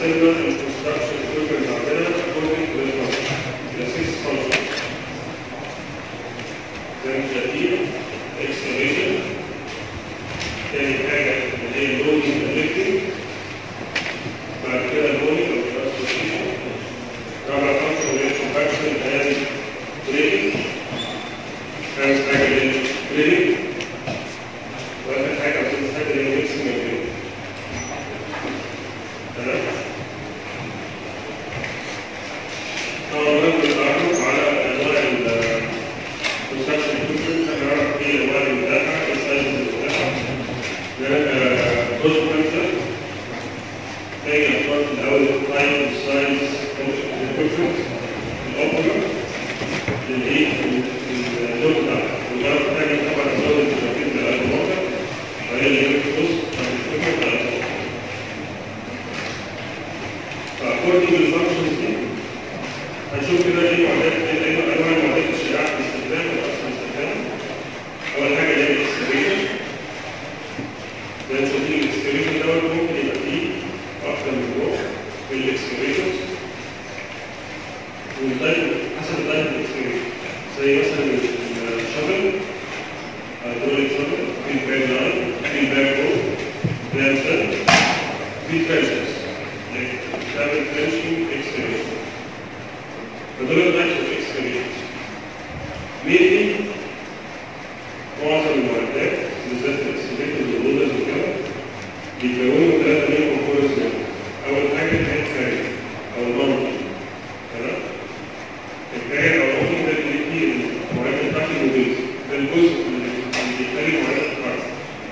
قسمنا الكونستراكشن ايكويبمنت عندنا اكوردنج تو الفانكشن الى 6 فانكشنز زي ما شايفين. اكسكافيشن، تاني حاجه اللي هي لودنج وليفتنج، بعد كده لودنج او ترانسبورتيشن، رابع فانكشن اللي هي كومباكشن اند بريكنج، خامس حاجه اللي هي بريكنج، واخر حاجه او سادس حاجه اللي هي ميكسنج بريكنج. تمام؟ طبعا مهم نتعرف على انواع الكونستراكشن ايكويبمنت، احنا نعرف ايه الانواع المتاحه، ايه السايزز المتاحه. جزء خمسه هي الفرق الاول التايب والسايز ايكويبمنت الاوبرا للايه؟ اللود بتاعها، وجرب تاني طبعا تزود التركيز على الموقع وهي اللي هي جزء من الايكويبمنت على الموقع. فاكوردنج للفانكشنز دي هنشوف كده ايه انواع المعدات الشائعه في الاستخدام والاكثر استخداما. اول حاجه اللي هي الاكسكافيشن. زي ما شايفين الاكسكافيشن دوت ممكن يبقى فيه اكثر من نوع في الاكسكافيشنز، والتايب حسب التايب الاكسكافيشن، زي مثلا الشفل، هيدروليك شفل، في الباك لاين، في الباك هول، بلانشر، في ترانشز، تعمل ترانشنج اكسكافيشن. فدول التايبس اوف اكسكافيشنز. مينلي معظم المعدات بالذات الاكسكافيترز واللودرز وكده بيتكونوا 3 مين كومبوننتس منهم. اول حاجه الهيد كارير او المونتي. تمام؟ الكارير او المونتي ده اللي فيه المعدات بتاعت الموبيلز، ده الجزء اللي بيخلي المعدات تتحرك.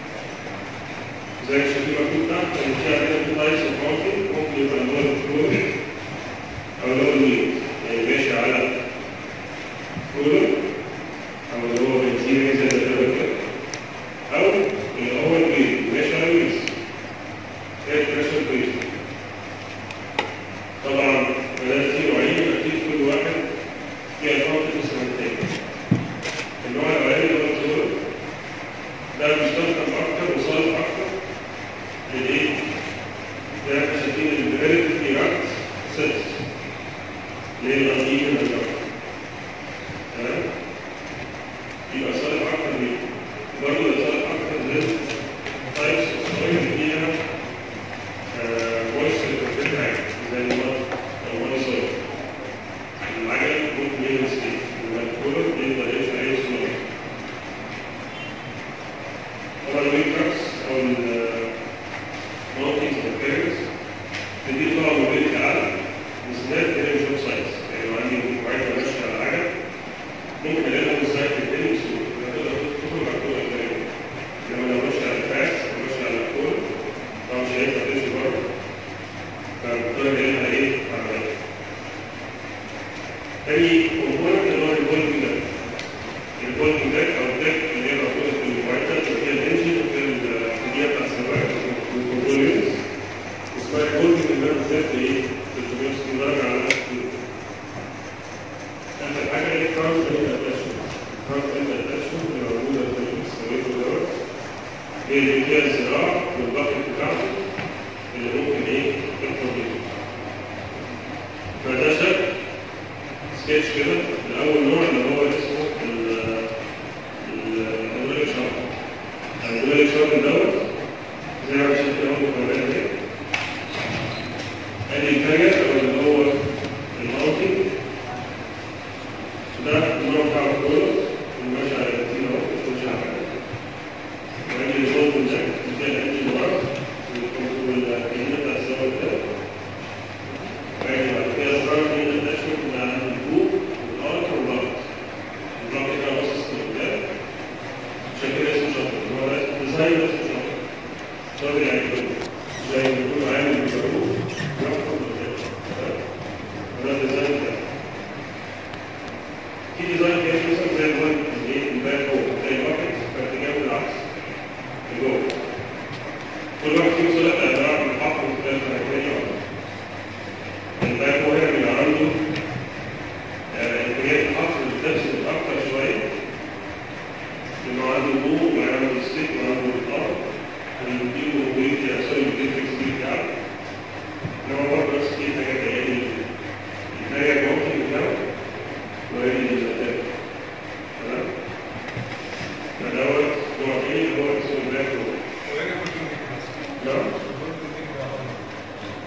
زي ما شايفين مكتوب تحت ان في عندنا 2 تايبس اوف مونتي، ممكن يبقى اللي هو الفلويد او اللي هو الويل، يعني ماشي على كولر او اللي هو بنزين زي كده، او اللي هو الويل ماشي على ويلز، هي البريشر ويل. طبعا بدل في نوعين، اكيد كل واحد فيها فرق اسم التاني. النوع الاولاني اللي هو الكولر ده بيستخدم اكتر وصالح اكتر للايه؟ زي ما احنا شايفين الريليتيف رياكت سيلز اللي هي الغنيين من الجو. تمام؟ يبقى صالح اكتر ليه؟ برضه صالح اكتر للتايبس الصغيره اللي فيها فويس ريكوردد حاجه زي الموني صوت. العجل ممكن يعمل ستيك، والكولر يقدر يمشي عليه سلو. طبعا الويل تراكس او المونتيز او الكاريرز بتدي طبعا موبيلتي اعلى، بالذات اللي هي مش ويب سايتس. يعني لو عندي معده ماشيه على العجل ممكن الاقيها ويب سايت التاني بسهوله، تقدر تخرج على الكوره التاني. انما لو ماشي على الفاكس او ماشي على الكوره طبعا مش هينفع تمشي بره، فبتضطر الاقيها ايه؟ عمليه. تاني كومبوننت اللي هو البولكينج داك. البولكينج داك او الداك اللي هي موجوده في المعده وفيها الانجن وفيها الكميه بتاع السواق والكنترول يونتس، اسمها البولكينج اللي انا بالذات ايه؟ 360 درجه على الكتير. اخر حاجه هي الكراونت اند اتاشمنت. الكراونت اند اتاشمنت اللي موجوده في السويد دوت هي اللي فيها الزراع والباقي بتاعته اللي ممكن ايه؟ تدخل بيه. فده شكل سكتش كده لاول نوع اللي هو اسمه الهيدروليك شافل. الهيدروليك شافل دوت زي ما شايفين اهو مكونات اهي. ادي الكارير او اللي هو الماونتنج، ده النوع بتاع الكولر اللي ماشي على الكتير اهو، مش ماشي على حاجه. وادي البولكينج داك اللي فيها الانجن ورا والكميه بتاع السواق ده. وادي بعد كده الكراونت اند اتاشمنت اللي عند الفوق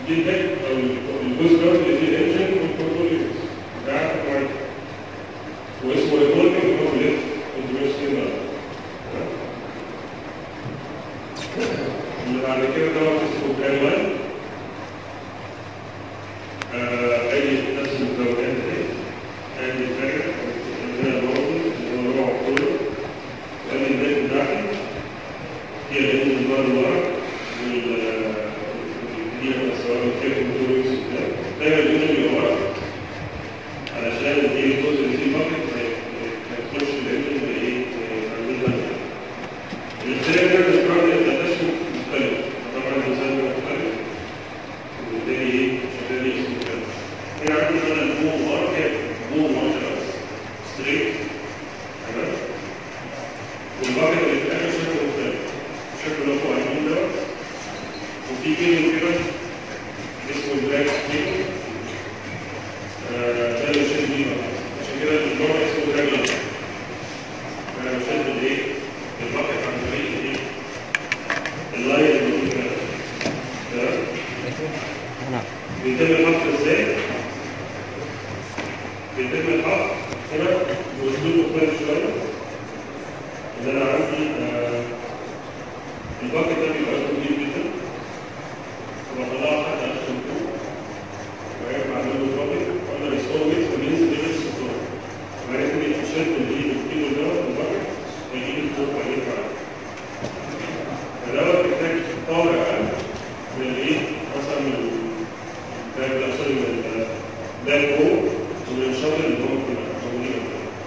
دي الهيد او الجزء دوت اللي فيه الانجن والكنترول يونتس قاعد في المعده واسمه ريفولفنج هو ليفت كونتينيوس كده. اللي بعد كده دوت اسمه كانوان. اي نفس المكونات دي ادي حاجه عندنا برضه اللي هو روح كله وادي البيت بتاعتي هي الانجن اللي ورا والدي سواء كيف كنترول يونتس دايما الانجن اللي ورا علشان دي الجزء اللي فيه باكت ما يدخلش الانجن اللي ايه عندنا. السيلندر البراند ده تشكيل مختلف طبعا الانسان مختلف وبالتالي ايه شغال اسمه كده. هي عندي مثلا البوم ار هي بوم ار ستريت تمام والباكت اللي في الاخر شكله مختلف شكله اللي فوق اليمين دوت وفي كيلو كده اسمه بلاك كيلو ده اللي بشد بيه بقى عشان كده النوع اسمه دراجون. انا بشد الايه الباكت عن طريق الايه اللاين اللي موجود هنا تمام. بيتم الحفر ازاي؟ بيتم الحفر هنا باسلوب مختلف شويه ان انا عندي الباكت ده بيبقى كبير جدا وبطلعه تحت اخر الكوب وبعدين بعمل له دروبنج واقدر يستوي فبينزل ليفل السطور وبعدين شد الايد الكيلو دوت الباكت ويجيب الفوق وبعدين يرجع. فدوت بيحتاج باور اقل من الايه مثلا من الباك هو ومن الشاطئ اللي هم موجودين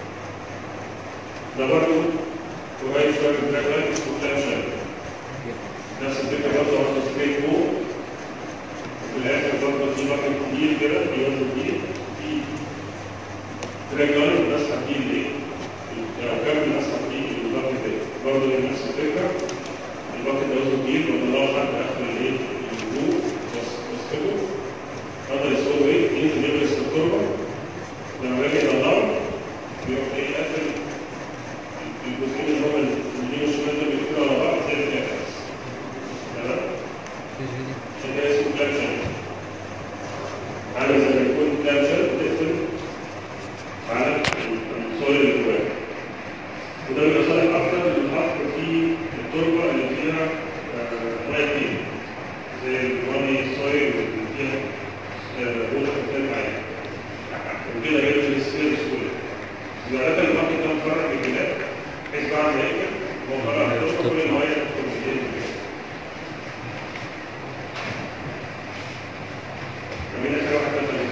ده برضه قريب شويه من البلاك لاين اسمه كلام شايف نفس الفكره برضه واخده ستريت فوق وفي الاخر برضه في باكت كبير كده بيوزن كبير في بلاك لاين بنسحب فيه الايه او كامل بنسحب فيه الباكت ده برضه نفس الفكره الباكت ده وزنه كبير وطلعه لحد اخر الايه الجو بس كده قدر يسوي ايه ينزل يغرس في التربه لما باجي يطلعه بيروح ايه قافل الجزئين اللي هم اليمين والشمال دول بيقفلوا على بعض زي الكاس تمام. عشان كده اسمه كلام شل عامل زي ما يكون كلام شل بتقفل على الصويل اللي جواه وده بيبقى صالح اكتر للحفر في التربه اللي فيها ميه كتير زي الرمي الصويل اللي فيها روح مختلف عليه وكده يرجع للسير بسهوله. يبقى ده الباكت ده مفرغ بالجلاد بحيث بعد ما يقفل هو مفرغ على التربه كل الميه تدخل في الجلد كده. عاملين حاجه واحده بس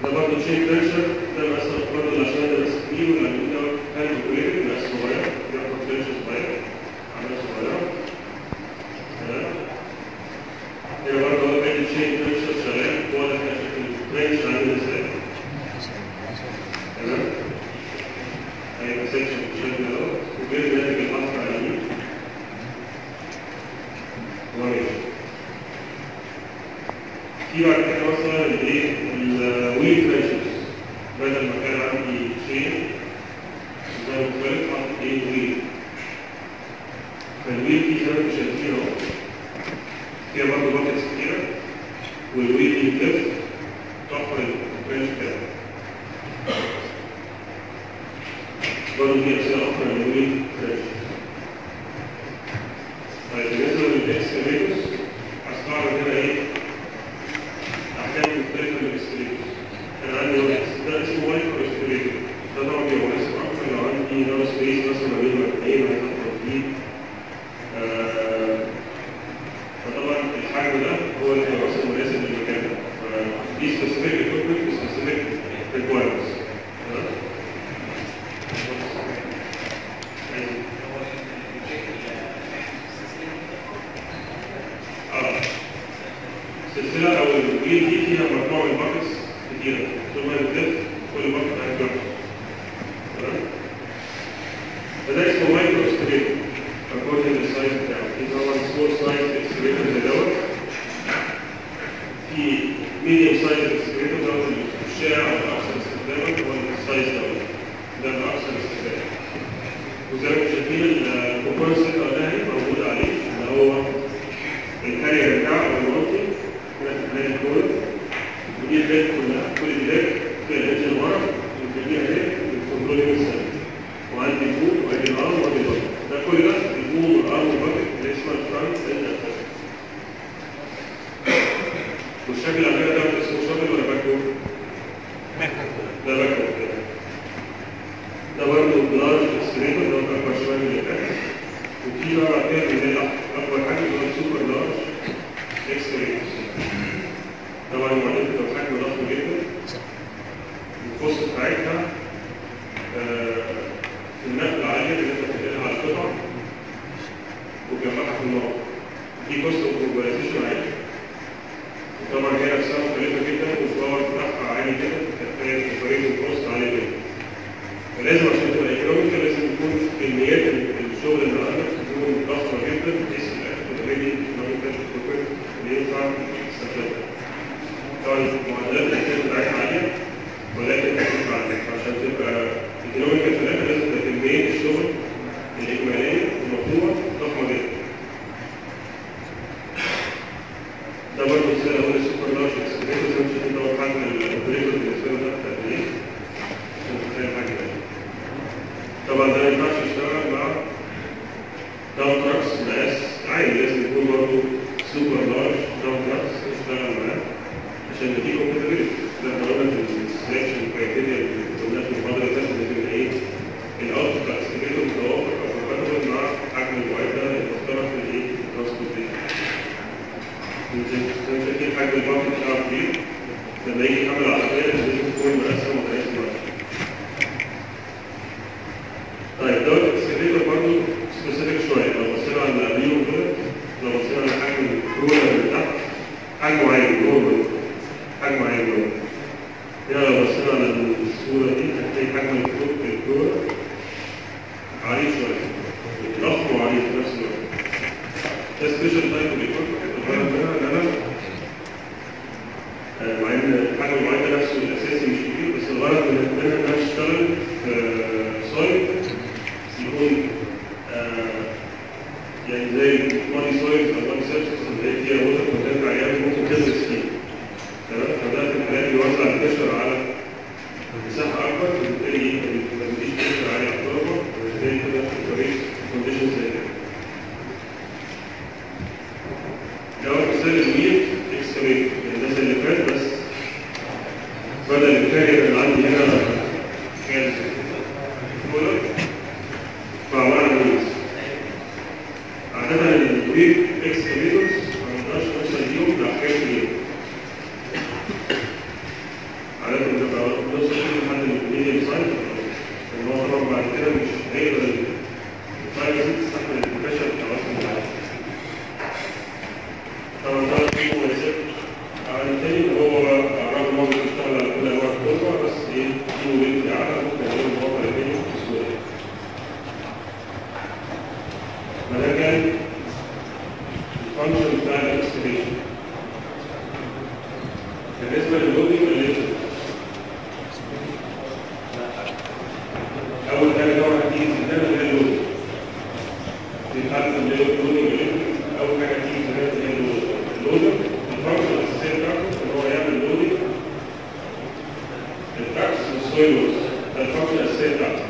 ده برضه تشين تنشر، ده مثلا برضه عشان ده بس كبير والعمود ده هاند كوليكت بس صغير، بياخد تنشر صغير، عملية صغيرة. تمام؟ هنا برضه هو بيعمل تشين تنشر شغال، واضح شكل التنشر عامل ازاي. تمام؟ هيبقى سكشن بالشكل دوت، وبيرجع ناتج الحصر على اليمين. في بعد كده مثلا الايه؟ الويل تنشرز، بدل ما كان عندي شين زي مختلف حاطط ايه؟ ويل. فالويل دي زي ما انتم شايفين اهو، فيها برضه باكتس كتيرة، والويل دي بتلف تحفر الترنش بتاعه. برضه دي أمثلة أخرى للويل تنشرز. طيب بالنسبة للإكسكافيتورز هستعرض هنا ايه؟ أحكام مختلفة للإكسكافيتورز. أنا عندي ده اسمه مايكرو إكسكافيتور، ده طبعا بيبقى مناسب أكتر لو عندي نار سبيس مثلا ما بين مكانين عايز أحط فيه. فطبعا الحجم ده هو اللي هيبقى أصلا مناسب للمكان ده. فدي سبيسيفيك إكويبمنت وسبيسيفيك ريكوايرمنتس. السلسلة أو الويل دي فيها مجموعة من باكتس كتيرة، ثم بتلف كل باكت عن جنب. تمام؟ فده اسمه مايكرو اكسكافيتور according للسايز بتاعه. في طبعا سمول سايز اكسكافيتور زي دوت، في ميديوم سايز اكسكافيتور دوت الشائع أو الأكثر استخداما هو السايز دوت، ده الأكثر استخداما. وزي ما انتم شايفين الكومبوننتس اللي قلناها موجودة عليه اللي هو الكارير بتاعه أو المالتي. هنا الكود ودي البيت كلها، كل البيت فيها الانجن ورا وفيها هيك الكنترول يوصل، وعندي البوم وعندي الارم وعندي الباكت. ده كل ده البوم والارم والباكت اللي اسمها الفرونت اند اتاك. والشكل على كده ده اسمه شغل ولا باكورد؟ ده باكورد كده. ده برضه لارج اكسلريتور، ده اكبر شويه من اللي فات. وفي بقى كده اللي اكبر حاجه اللي هو السوبر لارج اكسلريتور. طبعا المعدات بتبقى حجم ضخم جدا، الكوست بتاعتها في النقل العالية اللي انت بتنقلها على القطع وتجمعها في النار. في كوست اوبتمايزيشن عالي، وطبعا هي نفسها مختلفة جدا والباور بتاعها عالي جدا، فبتحتاج اوبريشن كوست عالي جدا. فلازم عشان تبقى ايكونوميكال لازم يكون كميات الشغل اللي عندك تكون ضخمة جدا بحيث الاخر تبقى ريدي ايكونوميكال اللي ينفع تستخدمها. طبعا المعدلات الأساسية بتاعتها عالية ولكن تكون عالية، عشان تبقى ايكونوميكال في الآخر لازم تبقى كمية الشغل الإجمالية المطلوبة ضخمة جدا. ده برضه مثال أقول السوبر لارج اكسكافيتور زي ما انتم شايفين طبعا حجم الأوبريتور بالنسبة له ده قد إيه؟ عشان تتخيل حاجة تانية. طبعا ده ما ينفعش يشتغل مع داون تراكس مقاس عالي، لازم يكون برضه سوبر لارج داون تراكس يشتغل معاه عشان دي كومباتيبلتي. ده قلنا في السلكشن كرايتيريا اللي قلنا في المحاضره اللي فاتت ان ايه؟ الاوت بتاع الاستيميتور متوافق او مكتمل مع حجم المعده المختلف في الايه؟ الترانسبورتيشن. انتوا شايفين حجم الباكت بتاعه كبير، لما يجي يحمل العربيه لازم تكون مقسمه ومقاس واحد. طيب دوت الاستيميتور برضه سبيسيفيك شويه، لو بصينا على الريو كده، لو بصينا على حجم الكرولر اللي تحت حجمه عالي نورمال، حجمه عالي نورمال. هنا لو بصينا على الصورة دي هتلاقي حجم الكرولر عالي شوية، ضخم وعالي في نفس الوقت. ده سبيشال تايب ايكويبمنت الغرض منها ان انا مع ان حجم المعدة نفسه الاساسي مش كبير، بس الغرض منها ان انا اشتغل في سايت يكون يعني زي مالي سايت او مالي سيرفيس اللي هي فيها ووتر كونتنت عالية ممكن تدرس فيه. تمام؟ فده في الحالات بيوزع البريشر على مساحة أكبر، وبالتالي ما بيديش بريشر عالي على التربة، وبالتالي كده في طريق كونديشن زي كده. ده هو مثال الويل اكسكافيتور، يعني ده زي اللي فات بس بدل الكارير اللي عندي هنا كان كولر فعبارة عن ويلز. عادة الويل اكسكافيتورز ما نقدرش نوصل ليهم بأحكام كبيرة. عادة بيبقى نص كيلو لحد الميديم سايز، ان هو طبعا بعد كده مش هيقدر الفايروس تستحمل البريشر بتاع اصلا العالم. طبعا ده فيه مميزات على التاني ان هو رغم ان هو بيشتغل على كل انواع القطع بس ايه فيه موديل اعلى ممكن يعمل مواقع لديه بسهوله. فده كان الفانكشن بتاع الاكسكافيشن. بالنسبه لللودنج والليفت، اول حاجه طبعا هتيجي في الدم هي اللودنج. في حاله اللودنج والليفت اول حاجه هتيجي في الدم هي اللودنج. اللودنج الفانكشن الاساسيه بتاعته ان هو يعمل لودنج للتراكس والسويل وورز. ده الفانكشن الاساسيه بتاعته.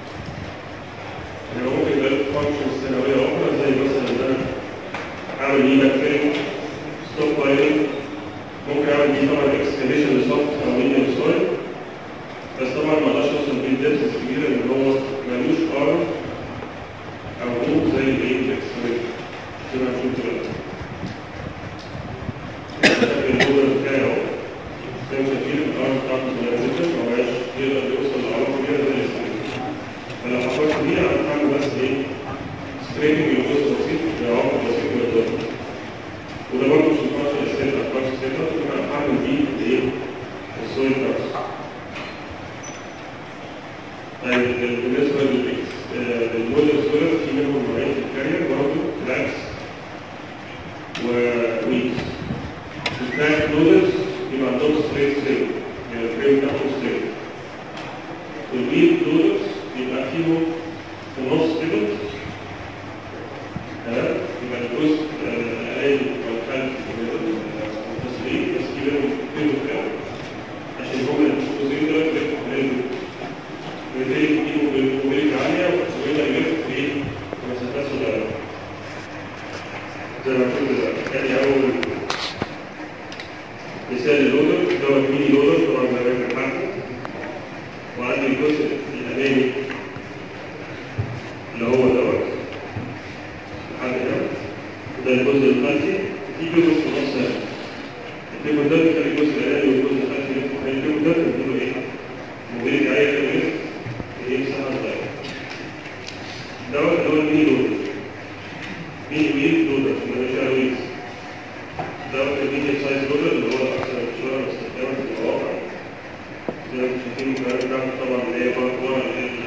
يعني ممكن يبقى له فانكشنز ثانويه اخرى زي مثلا ان انا اعمل ايمك فيلم، ستوب بايلنج، ممكن اعمل دي طبعا اكسكافيشن لسوفت او ميديم سويل، بس طبعا ما اقدرش اوصل بيه ديبث كبيره ان هو ملوش ارم او نوب زي الايه الاكسكافيشن زي ما هنشوف دلوقتي. اللودر بتاعي اهو زي ما شايفين الارم بتاعته صغيره جدا ما هوش يقدر يوصل لارم كبيره زي الاكسكافيشن. فلو حطيت دي انا هعمل بس ايه سكريبنج لجزء بسيط لعمق بسيط من الضغط. وده برضه مش الفانكشن الاساسيه بتاع الفانكشن سيتر، انا هعمل دي ايه السويل تراكس. طيب بالنسبه للموديل سولر في منهم نوعين في الكارير برضه تراكس وويكس. التراك لودرز بيبقى عندهم ستريت ستيل، يعني الفريم بتاعهم ستريت. والويك لودرز بيبقى فيهم في النص كده يبقى الجزء الأقل أو الخلف التصوير بس كبيرهم كيلو كام عشان هم الجزئين دول بيبقوا حلوين. وبالتالي فيهم بالموبيليتي عالية ويقدر يلف في مسافات صغيرة. زي ما قلت دلوقتي يعني أول مثال اللودر دوت ميني لودر طبعا زي ما انت عارف. وعندي الجزء الأمامي اللي هو دوت لحد هنا، وده الجزء الخلفي. في جزء في النص هنا التيبل ده بيخلي الجزء الأمامي والجزء الخلفي يفتح. التيبل ده بنديله إيه؟ موبيليتي عالية كده يفتح إيه مساحة صغيرة. دوت اللي هو الميني لودر. ميني ويل لودر اللي مش ويلز. دوت الميديم سايز لودر اللي هو الأكثر انتشارا واستخداما في المواقع. زي ما انتم شايفين الكلام بتاعته طبعا اللي هي ورا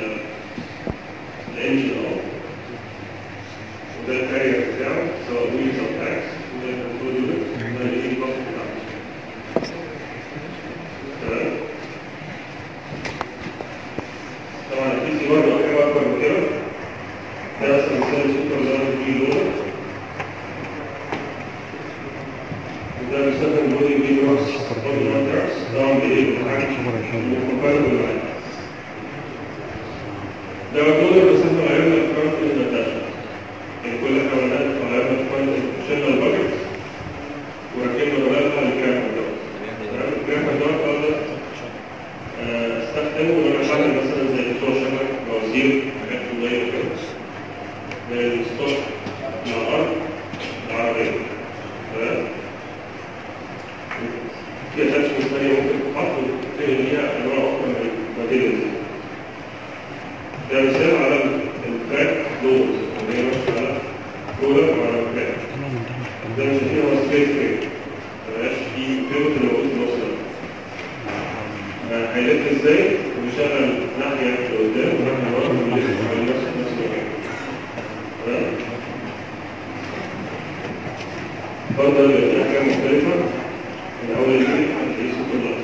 الانجن اهو. وده الكارير بتاعه سواء ويلز او تاكس، وده الكنترول يونت، وده الايه باص بتاعه. تمام؟ طبعا اكيد في برضه حاجه اكبر من كده. ده مثلا مثال سوبر زارد ويل لودر. وده بيستخدم لودنج ويل راكس طبعا تراكس طبعا بايه؟ بالحاجه المقاربه معاه. ده اللودر بيستخدم غيرنا الفرونت انترتاشن. يعني كل احنا عملناها غيرنا الفرونت شلنا الباكت وركبنا غيرها للكرامر دوت. تمام؟ الكرامر دوت اقدر استخدمه وانا بعمل مثلا زي بتوع شبك موازير حاجات صغيره كده زي الستوك مع الارض العربيه. تمام؟ في اتاتشمنت ثانيه ممكن تتحط وتتنقل ليها انواع اخرى من الماتيريالز. ده مثال على التراك لودرز اللي هي ماشيه على رولر وعلى تراك. ده مش فيه هو ستريت فريم، مبقاش فيه بيوت اللي موجود في النص ده. هيلف ازاي؟ ويشغل ناحيه لقدام وناحيه ورا ويلف على نفس المكان. تمام؟ برضه بيبقى فيه احجام مختلفه من اول الجيل لحد سوبر لارج.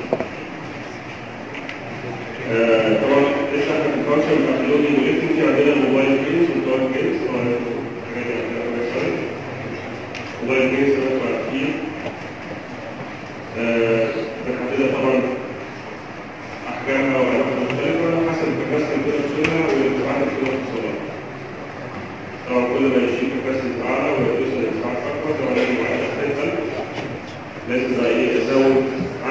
طبعا لسه احنا في الفانكشن بتاعت اللودنج والليفتنج في عندنا الموبايل جيمز والدارك جيمز. طبعا الحاجات دي عندنا في الويب سايت. موبايل جيمز زي ما انتم عارفين بنحددها طبعا احجامها وانواعها مختلفه حسب الكباسيتي اللي تقدر تشيلها والارتفاعات اللي تقدر توصلها. طبعا كل ما يشيل كباسيتي اعلى ويوصل لارتفاعات اكبر طبعا لازم يبقى عندنا لازم بقى ايه ازود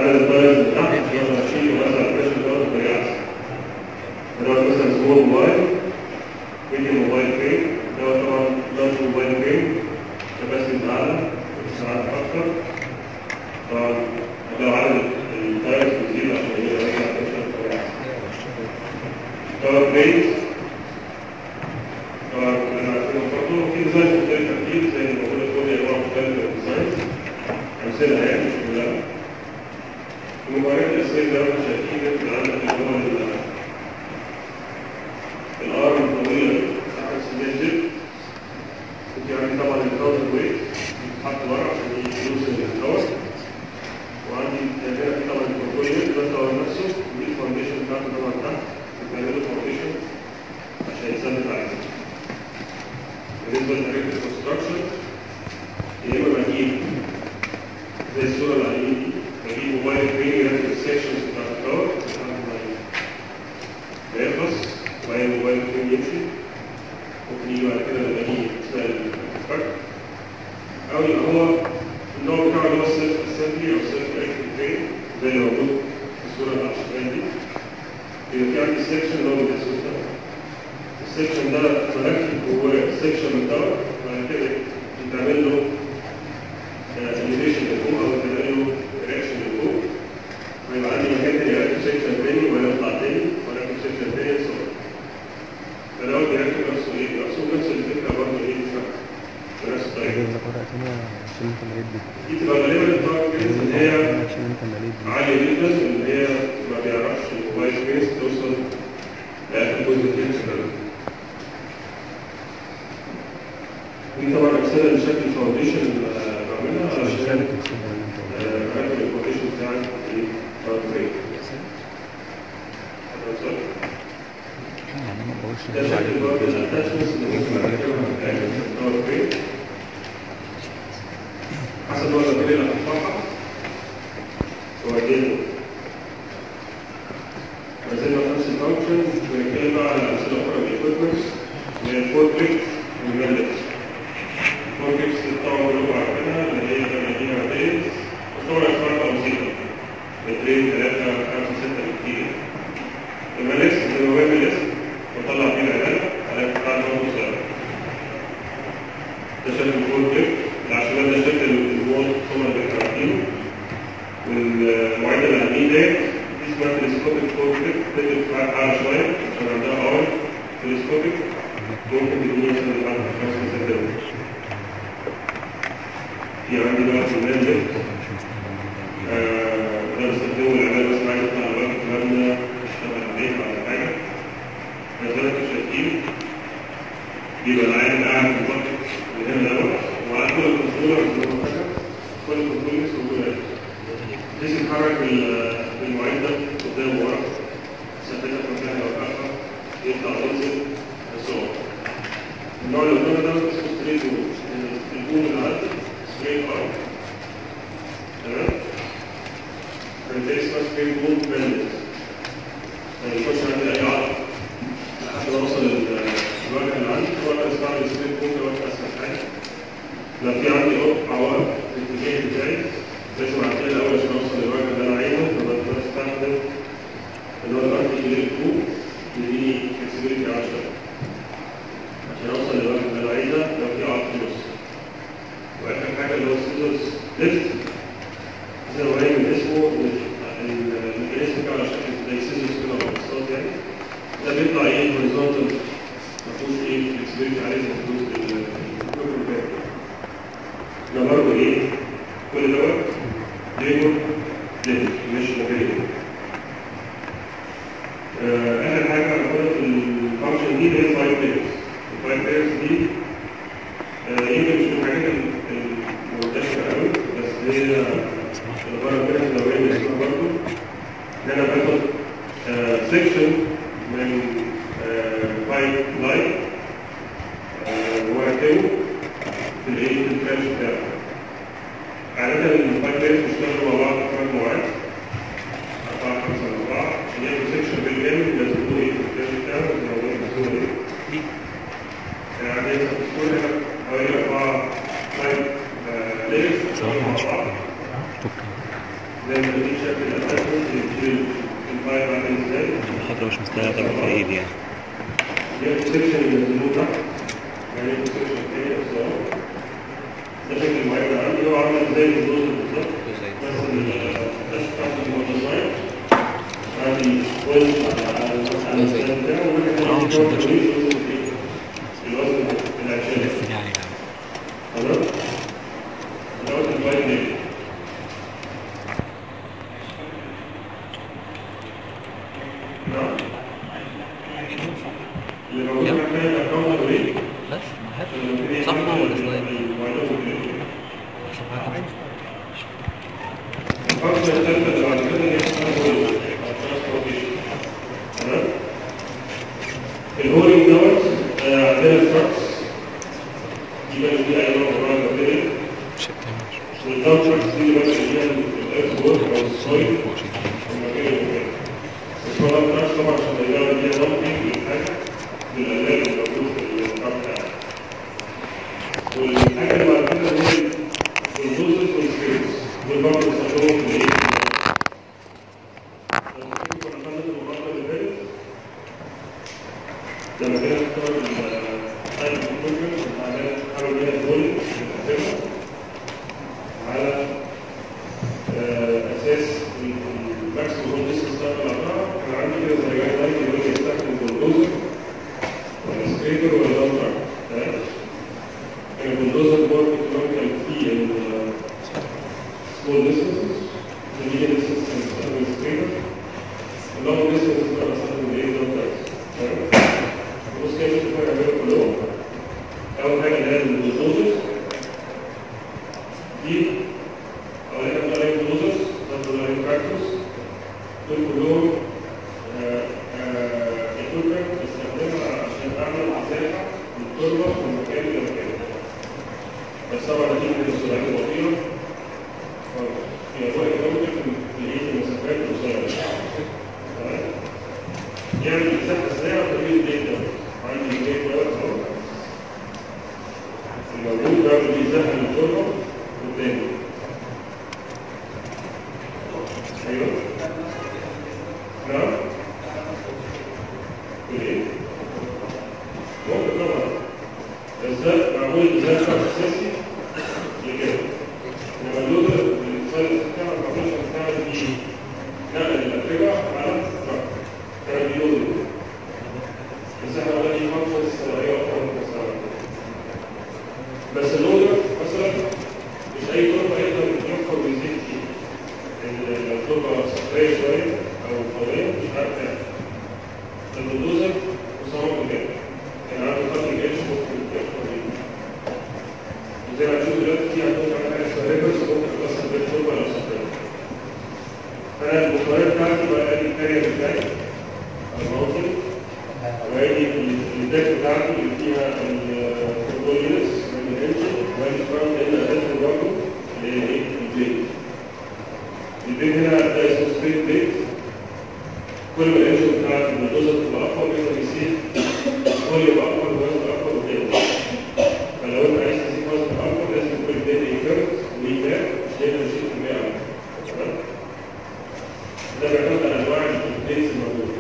كار بليد. طبعا احنا عارفين برضه في ديزاين مختلف كتير زي ما موجوده في كل انواع مختلفه من الديزاين. امثله يعني مش كلها. المباريات الاساسيه زي ما احنا شايفين انت عندك اللي هو الارم الطويله بتاعت السنجل. وفي عندي طبعا الكاونتر ويت بيتحط ورا عشان يوصل للكاور. وعندي هنا طبعا الكونترول ده الكاور نفسه ودي الفاونديشن بتاعته طبعا تحت بتعمله فاونديشن عشان يثبت عليه. بالنسبه لطريقه الكونستراكشن يا اما بجيب زي الصوره اللي على اليمين دي بجيب موبايل فريم يركب السكشنز بتاعت الكاور لحد ما يخلص وبعدين الموبايل فريم يمشي. ممكن يجي بعد كده نبقى نيجي اسمها الفك او يبقى هو النوع بتاعه اللي هو السيلف اسمبلي او سيلف الكتريك فريم زي اللي موجود في الصوره اللي على الشمال دي. يبقى في عندي سكشن اللي هو الاسود ده. السكشن ده مركب جواه سكشن من الدور وبعد كده بتعمل له اليفيشن لفوق او بتعمل له رياكشن لفوق ويبقى عندي مكان تاني اركب سكشن تاني ويطلع تاني واركب سكشن تاني وصور. فلو بيركب نفسه ايه؟ نفس الفكره برضه ايه بنفس الطريقه. دي تبقى غالبا الدارك سبيس اللي هي عاليه جدا اللي هي ما بيعرفش الوايت سبيس توصل لاخر جزء فيه. دي طبعا امثله لشكل الفاونديشن اللي بعملها علشان اركب الفاونديشن بتاعي في الدارك سبيس. ده شكل برضه الاتاتشمنتس اللي ممكن اركبها في الدارك سبيس حسب نوع الطريقه اللي هتطبقها وبعدين نزلنا نفس الفانكشن ونتكلم بقى على امثله اخرى من الايكويبمنتس اللي هي الفوركليفت والمالت. الفوركليفت طبعا كلكم عارفينها اللي هي بناديها عاديه بس طبعا اسمها بسيطه مترين 3 5 6 بالكتير. المالت اللي هو بيعمل اسم وطلع فيه العلاج على بتاع برضه سهل. ده شكل الفوركليفت العشوائي ده شكل الوول ثم البكتيريا والمعدة اللي على اليمين ديت دي اسمها تلسكوبيك فوركليفت بتبقى اعلى شويه عشان عندها ار تلسكوبيك ممكن تديني مثلا لحد 5 6 في عندي بقى في المال ليفت ده بستخدمه للعمال مثلا عايز اطلع على وقت مبنى اشتغل عليه ولا حاجه نزلت الشكيل يبقى العين قاعد في الوقت اللي هنا دوت وعلى كل الكنترولر زي ما قلت كل الكنترولرز موجوده بحيث يتحرك بالمعده قدام ورا ثبتها في مكانها يوقفها يطلع ينزل الصور. النوع اللي قدامنا ده اسمه ستريت بوم. البوم اللي عندي ستريت ارم تمام؟ فبالتالي اسمها ستريت بوم باندز. ما يخش عندي اي عضله لحد ما اوصل الوجه اللي عندي وانا استعمل ستريت بوم كوجه اسهل حاجه. لو في عندي عوائق في الاتجاه بتاعي لازم اعتمد الاول عشان اوصل للوجه اللي انا عايزه فبقدر استخدم اللي هو الارض اللي فوق يديني فلكسبيليتي 10 عشان اوصل للوجه اللي انا عايزه لو في عائق في النص. واخر حاجه اللي هو السيزرز ليفت زي ما قايل من اسمه الميكانيزم بتاعه على شكل زي سيزرز كده او قصاص يعني ده بيطلع ايه هوريزونتال ما فيهوش ايه فلكسبيليتي عليه زي الجزء الكوكر بتاعه. ده برضه ايه كل دوت ليبر ليبر مش ماتيريال. اخر حاجه هناخدها في الفانكشن دي اللي هي 5 لايرز. ال5 لايرز دي يمكن مش من الحاجات المنتشره قوي بس هي الغرض منها لو هي اسمها برضه ان انا باخد سيكشن من 5 لاين واركبه في الايه في الكراش بتاعه. عادة الفايف لايرز بيشتغلوا مع بعض في مجموعات 4 5 4 عشان يعملوا سيكشن بالكامل ينزلوه ايه في الكراش بتاعه زي ما قلنا الصورة دي. يعني عادة الصورة هنا حوالي 4 5 لايرز بيشتغلوا مع بعض. زي ما دي شكل الاتاتشمنت اللي بتشيل الفايف عامل ازاي. المحاضرة مش مستاهلة تبقى في ايدي يعني. يعملوا سيكشن ينزلوه تحت يعني يعملوا سيكشن تاني بس اهو. ده شكل المعدة عندي هو عامل زي الجزء بالظبط بس التشخيص بتاعت الموتوسايكل عندي وزن على الميزان بتاعه وممكن الوزن العشري. تمام؟ الوزن البايد ليه؟ نعم؟ اللي موجود مكان الأرقام ده ايه؟ بس صفحة ولا سلايد؟ الفرصة الثالثة اللي بعد كده هي اسمها تمام؟ الهولينج دوت عندنا الفرص دي بقى دي أي نوع من البكتيريا والداون فرص دي بقى اللي هي الأيرث وورك أو السويل المكان المكان بس هو الفرص طبعا عشان يلاقي دي نومبينج للحاجة للعلاج اللي موجود في القرار بتاعنا والحاجة اللي بعد كده هي الدوزز والسكيلز دول برضه بيستخدموهم في الايه؟ لما كنا نختار التايب كونتنت نحاول بيها الفوليوم نستخدمها على اساس الماكسيموم ديستنس بتاع القطاع. كان عندي كده زي جايد لاين يقول لي يستخدم البلدوزر ولا سكريبر ولا داونر. كان البلدوزر برضه ايكونوميكال في small distances medium distances نستخدم السكريبر اللونج distances بقى نستخدم الايه داونر. بص كده شوف الفرق بينهم كلهم. أول حاجة اللي هي البلدوزرز دي أو اللي احنا بنقول عليهم بلدوزرز بنقول عليهم تراكتورز دول كلهم ايكويبمنت بستخدمها عشان أعمل مساحة للتربة من مكان لمكان. بس طبعا نتيجة السرعات البطيئة فهو ايكونوميك لقيت المسافات القصيرة. يعمل مساحة ازاي عن طريق البيت ده. عندي البيت دوت اهو الموجود بعمل بيه مساحة للتربة قدامي. ايوه نعم ايه؟ ممكن طبعا بس ده معمول بزاف اساسي لكده. لما اللودر الفايل بتاعه معمولش بتعمل بيه نقل الأتربة على التراك كان بيلودر بس احنا قلنا دي فانكشنز هي اكتر من مستوى. بس اللودر مثلا مش اي تربه يقدر يحفر ويزيد فيه. لو تربه صخريه شويه او قويه مش عارف تعمل. البلدوزر مصمم كده كان عنده خط الجيش ممكن يحفر بيه. وزي ما هنشوف دلوقتي في عندهم كمان حاجه اسمها ريفرس ممكن تكسر بين التربه لو صخريه. فانا البخاريه بتاعتي بقى لي الكارير بتاعي الموطن وادي الداتا بتاعته اللي فيها الكنترول يونتس من الانجن وادي فرونت اند ادرس برضه اللي هي ايه البيت. البيت هنا ده اسمه ستريت بيت. كل ما الانجن بتاعت البلدوزر تبقى اقوى بيقدر يسيب الفوليوم يبقى اكبر والوزن اكبر وكده. فلو انت عايز تسيب وزن اكبر لازم يكون البيت يكبر ويبان مش دايما يشيل كميه اكبر. تمام؟ ده بيعتمد على انواع البيتس الموجوده.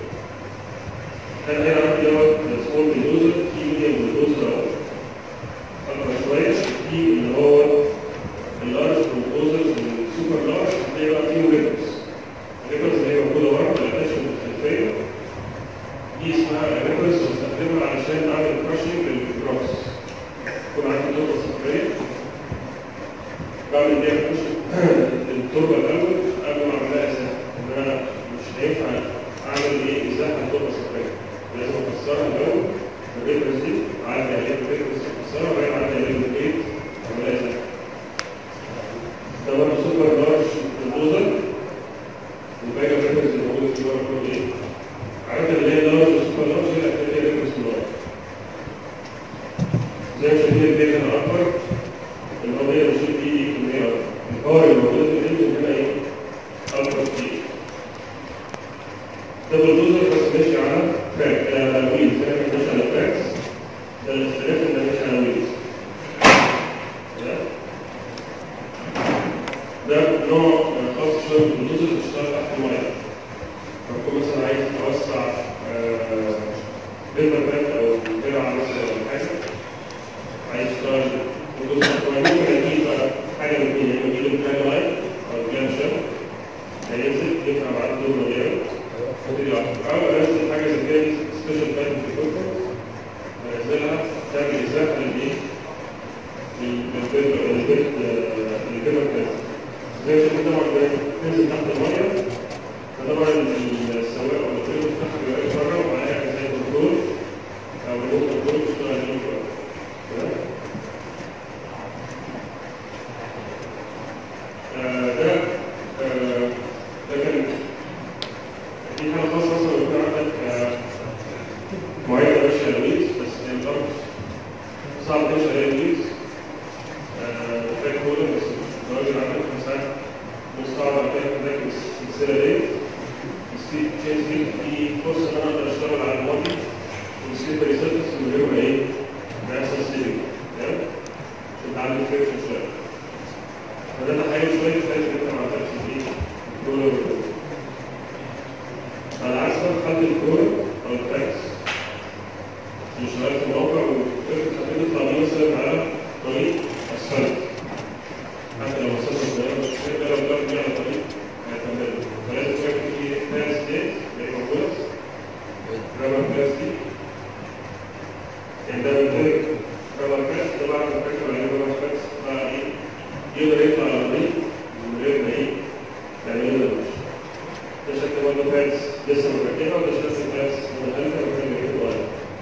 كان هنا عندي دوت سمول بلدوزر في ميديم بلدوزر اهو اكبر شويه في اللي هو اللارج بلدوزر والسوبر لارج هتلاقي بقى فيهم ريبرز. الريبرز اللي هي موجوده ورا الاتاشن الخلفيه دي اسمها ريبرز بستخدمها علشان اعمل كراشنج للجراس. يكون عندي تربه صخريه بعمل بيها كراشنج التربه الاول قبل ما اعمل لها ازاحه. ان انا مش هينفع اعمل ايه ازاحه لتربه صخريه. لازم اكسرها الاول بالريبرز دي اعدي عليها بالريبرز اكسرها وبعدين اعدي عليها بالبيت اعملها ازاحه. ده برضه سوبر لارج بلدوزر وباقي الريبرز اللي موجوده في ورا كل ايه؟ عارف اللي هي لارج وسوبر لارج هي هتلاقي ريبرز لارج. زي ما شايفين البيت هنا اكبر القضيه بشيل فيه كميه اكبر. الباور اللي موجود في الانجن هنا ايه؟ اكبر كتير. ده بلدوزر بس ماشي على تراك ويلز. هنا ماشي على تراكس. ده الاختلاف ان ده ماشي على ويلز. ده نوع خاص شويه بالبلدوزر بتشتغل تحت الميه. فكون مثلا عايز توسع بيلدر بات او درع مثلا ولا حاجه عايز تشتغل بلدوزر ممكن اجيب بقى حاجه من اثنين. يا اما اجيب البلان لاين او البلان شيب هينزل يفهم بعد دور مليان وابتدي اكتر او انزل حاجه زي كده سبيشال تايب في الكوربر انزلها تعمل ازاحه للايه؟ للبيبر كده زي ما شفت طبعا تنزل تحت الميه فطبعا السواق او الطريق بتاعها بيبقى واقف بره ومعاها حاجه زي كنترول او ريموت كنترول بتشتغل عليه تمام؟ ده كان دي حاجه خاصه مثلا لو يكون عندك معينه ماشيه على الويز بس الارض صعب تمشي عليها الويز باك هولن بس الراجل عندك مساحه مستعرضه كده هناك السلسله ديت السبيد تشينج دي فرصه ان انا اقدر اشتغل على الماضي والسليبري سيرفيس من غير ما ايه؟ ما يحصل سليبنج تمام؟ عشان تعلم فريكشن شويه فده تحيل شويه بحيث ان انت ما عندكش ايه؟ الكوره على عكس بقى خلي الكوره او التاكس اللي شغال في الموقع وفكره هتطلع بيه مثلا على طريق اسفلت حتى لو مسافه صغيره بس كده لو جربت على طريق هيكمل فلازم تفكر في بلاس ديت اللي هي موجوده رابر بلاس دي يعني ده بنقول رابر بلاس ده بعد ما فكر عليه رابر بلاس بقى ايه يقدر يطلع على الطريق من غير ما ايه يعمل له ده شكل برضه بلاس لسه مركبه وده شكل بلاس مدخلها وكان بيجيب صغير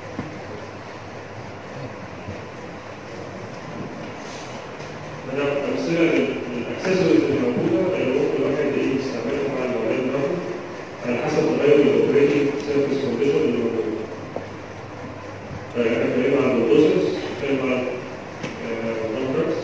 أمثلة للأكسسوارز اللي موجودة اللي ممكن الواحد يستعملها مع الموبايل بتاعه على حسب تغير الأوبريتنج سيرفيس كونديشن اللي موجودة. فإحنا اتكلمنا عن البلوتوث، اتكلمنا عن الكونتراكتس.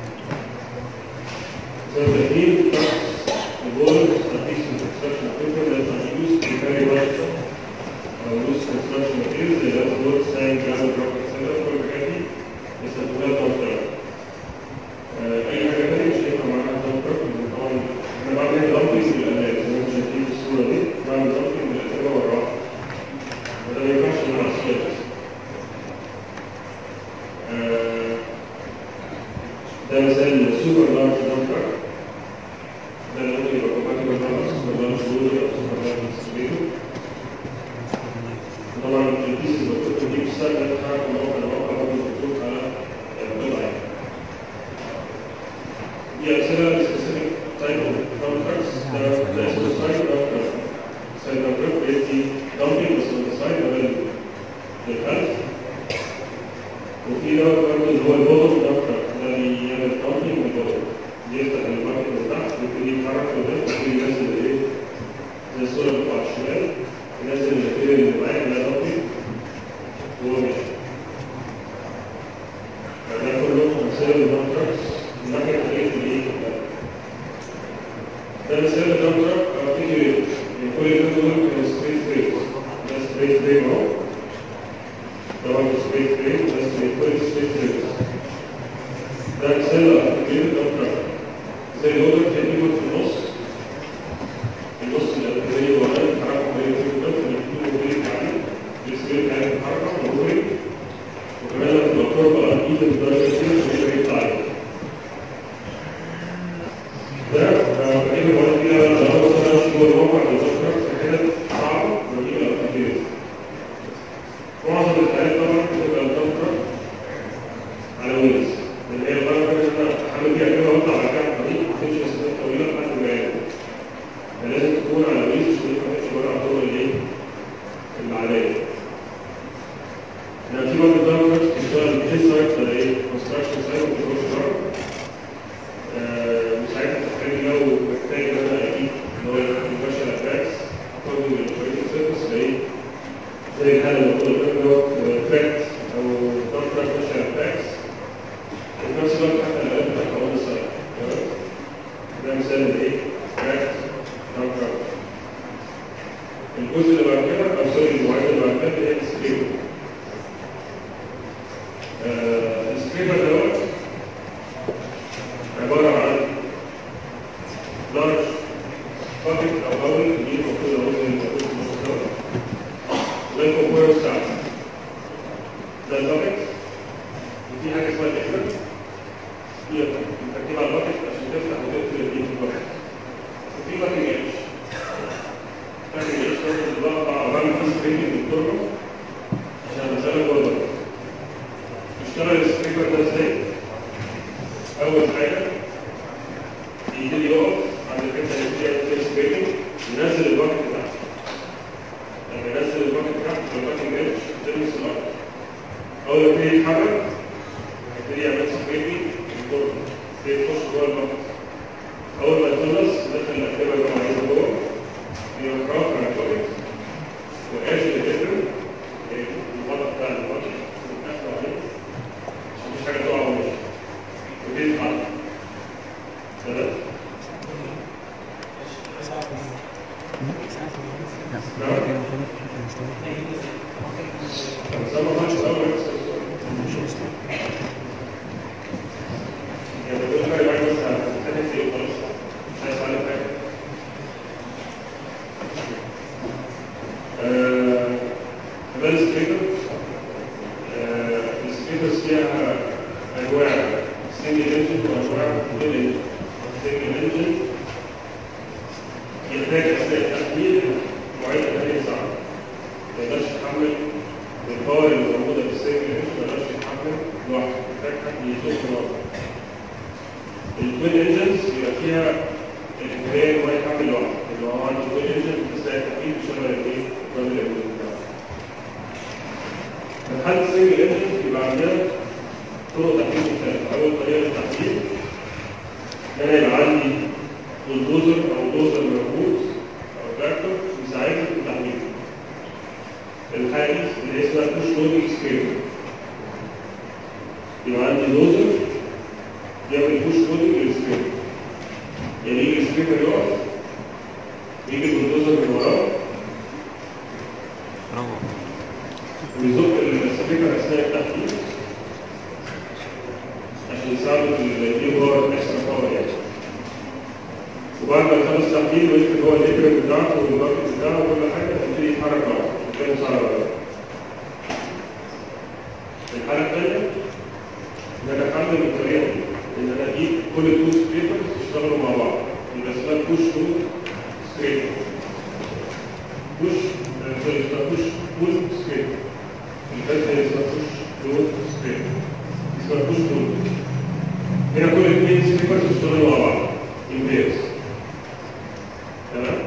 زي ما شايفين الوولز are these construction equipment that are used to carry large or loose construction materials زي الأسفلت، sand, gravel, rock, etc. كل الحاجات دي بيستخدموها كونتراكت. اي حاجه ثانيه مش هينفع معاها دمبر طبعا احنا بعمل دمبنج بالالات زي ما انتم شايفين في الصوره دي بعمل دمبنج بالالات ورا بعض وده ما ينفعش مع السيرفس ده مثال سوبر لارج دمبر ده اللي ممكن يبقى كومباتبل مع سوبر لارج لودر او سوبر لارج اكسكافيتور طبعا البيس اللي بتحط دي بتستخدم تتحرك من موقع لموقع برضه بتحط على القطعه دي أمثلة لسبيسيفيك تايب اوف كونتراكتس ده اسمه سايد كونتراكت سايد كونتراكت بيدي دمبنج بس من السايد قبل للخلف وفي دوت برضه اللي هو البوتوم كونتراكت ده بيعمل دمبنج من البوتوم بيفتح الماركت من تحت ويبتدي يتحرك لقدام ويبتدي ينزل ايه زي الصورة اللي على الشمال ينزل الماتيريال اللي معاه ده دمبنج وهو ماشي فده كله أمثلة للكونتراكتس الناحية الثانية ايه؟ ده مثال الدمبر ارتكيوليتور يعني كل دول كانوا ستريت فريم ده ستريت فريم اهو ده برضه ستريت فريم ده ستريت كل ستريت فريم ده مثال ارتكيوليتور دمبر زي اللودر كان بيكون في النص الأرتكيولي وراه الحركة بين الفيكتور فبيكون موبيلي عليه السكريت عليه الحركة موبيلي وكمان لما تبقى كوربة أكيد الدرجة كتير بيقدر يطلع عليه ده بجيب الوقت كده لو مثلا جوه الموقع بالظبط كده صعب بجيب الارتكيوليتور معظم الحالات طبعا بتبقى الدمبر على ويلز لان هي الغرض ان انا احمل فيها كده واطلع على كام طريق تمشي مسافات طويله لحد ما يعمل فلازم تكون على ويلز عشان ما تمشي ورا الطرق الايه؟ العاديه. يعني في برضه دمبر بتشتغل في سايت ولا ايه؟ كونستراكشن سايت ما بتخرجش بره وساعتها تحتاج لو محتاج ان انا اجيب اللي هو يمشي على تراكس اكوردنج للأوبريتنج سيرفيس زي الحاله اللي قلت لك دوت تراكس او دمبر ماشي على تراكس وفي نفس الوقت حتى الالات بتاعتها اون سايت تمام؟ ده مثال لايه؟ تراكس دمبر. الجزء اللي بعد كده او سوري المعادله اللي بعد كده هي السكريبر. السكريبر دوت عبارة عن لارج باكت أو باول دي المفروض أقول زي المفروض في المستوى وده الكومبوير بتاعته ده الباكت وفي حاجة اسمها الإحمد هي بتركيب على الباكت عشان تفتح وتقفل الإيد في الباكت وفي باكت إيش باكت إيش أول ما يبتدي يتحرك هيبتدي يعمل سكريبنج يبتدي يخش جوه المقص. أول ما يخلص يدخل الأكتبة اللي هو عايزها جوه يوقف على الكوبكس وقافل الإبرة الغلط بتاع المقص وقافله عليه عشان مفيش حاجة تقع ومشي ويبتدي يتحرك. تمام؟ السكيترز فيها انواع سنجل انجن وانواع دبل انجن. سنجل انجن يحتاج اثناء التحميل معدة ثانية صعبة. ما يقدرش يتحمل الباور اللي موجودة في السنجل انجن، ما يقدرش يتحمل لوحده، محتاج حد يزق لوحده. التوين انجنز يبقى فيها الامكانية ان هو يتحمل لوحده، اللي هو عنده توين انجن اثناء التحميل بيشغل الايه؟ الدبل انجن بتاعه. في حالة السنجل انجن يبقى عندنا طرق تحميل مختلفة. أول طريقة للتحميل إن أنا يبقى عندي بولدوزر أو دوزر موجود أو تراكتور يساعدني في التحميل. الحاجز اللي هي اسمها بوش لودنج سكريبر. يبقى عندي دوزر يعمل بوش لودنج للسكريبر. يعني يجي السكريبر يقف يجي البولدوزر من وراه ويزق السكريبر أثناء التحميل عشان يساعده في الديو باور اكسترا باور يعني. وبعد ما يخلص تحميل ويكتب هو الابره بتاعته والباكت بتاعه وكل حاجه يبتدي يتحرك معاه يبقى مساعده بقى. الحاله الثانيه ان انا احمل بالطريقه دي ان انا اجيب كل التو سكريبرز يشتغلوا مع بعض يبقى اسمها بوش تو سكريبر. بوش بول سكريبر. الثانيه اسمها بوش تو سكريبر. اسمها بوش تو. هنا كل الاثنين سكريبرز يشتغلوا مع بعض امبيرز. تمام؟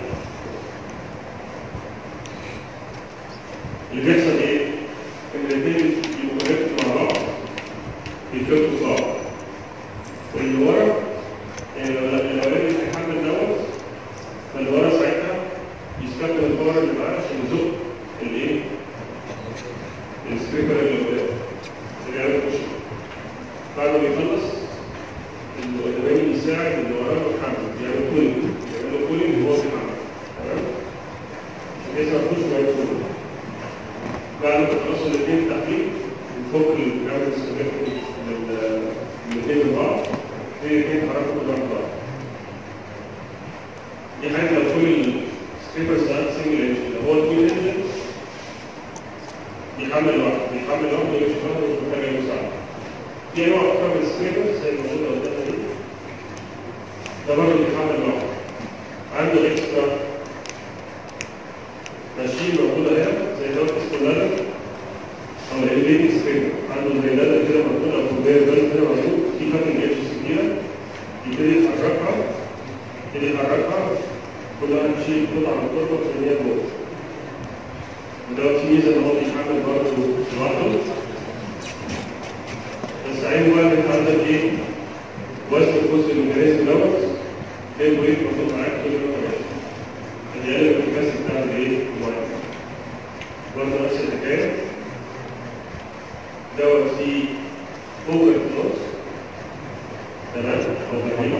اللي بيحصل ايه؟ ان الاثنين يبقوا كونكتد مع بعض يتربطوا في بعض. واللي ورا يعني لو الاولاني هيحمل دوت فاللي ورا ساعتها يستخدم الباور اللي معاه عشان يزق الايه؟ السكريبر اللي قدام. اللي يعمل بوش. بعد ما يخلص الأولاني يساعد اللي وراه يحمل يعمل كولينج. يعمل كولينج وهو بيحمل. تمام؟ عشان كده بوش ويعمل كولينج. بعد ما تخلصوا الاثنين تحميل نفك الكاميرا السكريبر الاثنين من بعض الاثنين يتحركوا كلهم من بعض. دي حاجه لو كل السكريبرز بتاعت سنجل انجن لو هو التوين انجن بيحمل لوحده ويمشي لوحده ومش محتاج اي مساعده. في انواع اخرى من السكريبرز زي الموجوده قدامنا دي ده برضه بيحمل لوحده. عنده اكسترا ماشين موجوده هنا زي دوت اسمه او الاليفيتنج سكريبر. عنده زي لادر كده موجود او كونفير بيلت كده موجود في كاتنج ايدجز كتيره يبتدي يحركها كل واحد يشيل قطعه من التربه عشان هي جوه. ودوت في ميزه ان هو بيحمل برضه لوحده. بس عينه بقى ان انت عندك ايه؟ وزن الجزء الميكانيزم دوت تلاقي البريد موجود معاك كل ما تمشي. عشان يقلل الانكاس بتاع الايه؟ الميه. برضه نفس الحكايه. دوت فيه اوفر كلوز. تمام؟ اوفر هيل.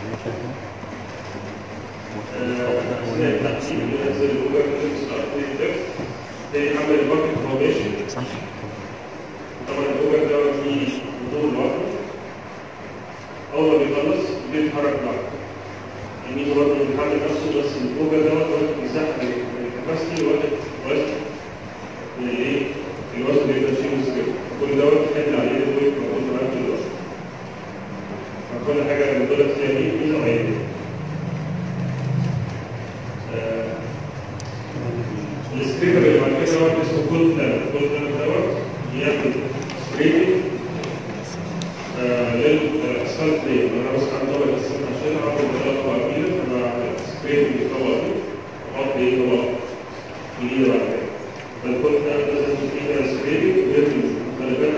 اثناء التحميل بينزل الاوفر كلوز ده يحمل الباكت وهو ماشي. طبعا الاوفر دوت فيه موتور لوحده. اول ما بيخلص بيتحرك لوحده. يمين برضه بيحمل نفسه بس الاوفر دوت واخد مساحه من الكباسيتي واخد وزن من الايه؟ الوزن اللي يقدر يشيله السكريبر. كل دوت بيحل عليه الويت موجود معاك في الوزن. فكل حاجه موجوده فيها دي ميزه وعيب. السكريبر اللي بعد كده دوت اسمه كول بلانر. كول بلانر دوت بيعمل سكريبنج للاسفلت ليه؟ انا بس عندي طبقه اسفلت عشان اعمل طبقه كبيره فانا سكريبنج الطبقه دي واحط ايه طبقه جديده بعد كده. فالكل ده لازم فيه سكريبنج ويرمي. خلي بالك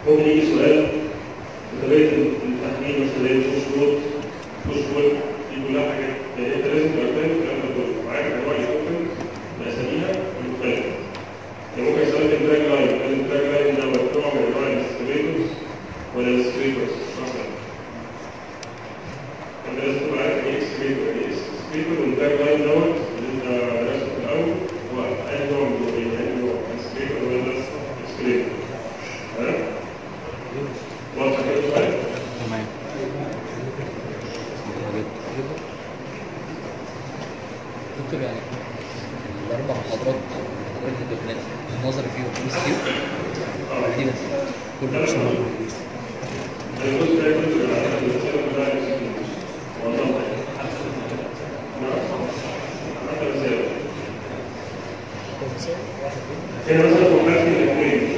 ممكن يجي سؤال بطريقه التحليل مثلا زي البوش وود دي كلها حاجات انت لازم تبقى فاهم الكلام ده كله وعارف انواع الاوبن باساميها المختلفه. يعني ممكن يسالك الدراج لاين، هل الدراج لاين ده نوع من انواع الاكسكليتورز ولا السكريتورز مثلا؟ فانت لازم تبقى عارف ايه اكسكليتور، يعني ايه اكسكليتور، والدراج لاين دوت اللي انت درسته في الاول هو اي نوع من دول، يعني اي نوع اكسكليتور ولا اكسكليتور. تمام؟ واضح كده شويه؟ تمام. دكتور يعني الاربع محاضرات كل الدكتورات النظري فيهم ام اس كيو ولا دي بس؟ كله بس كان مثلا ممكن الاثنين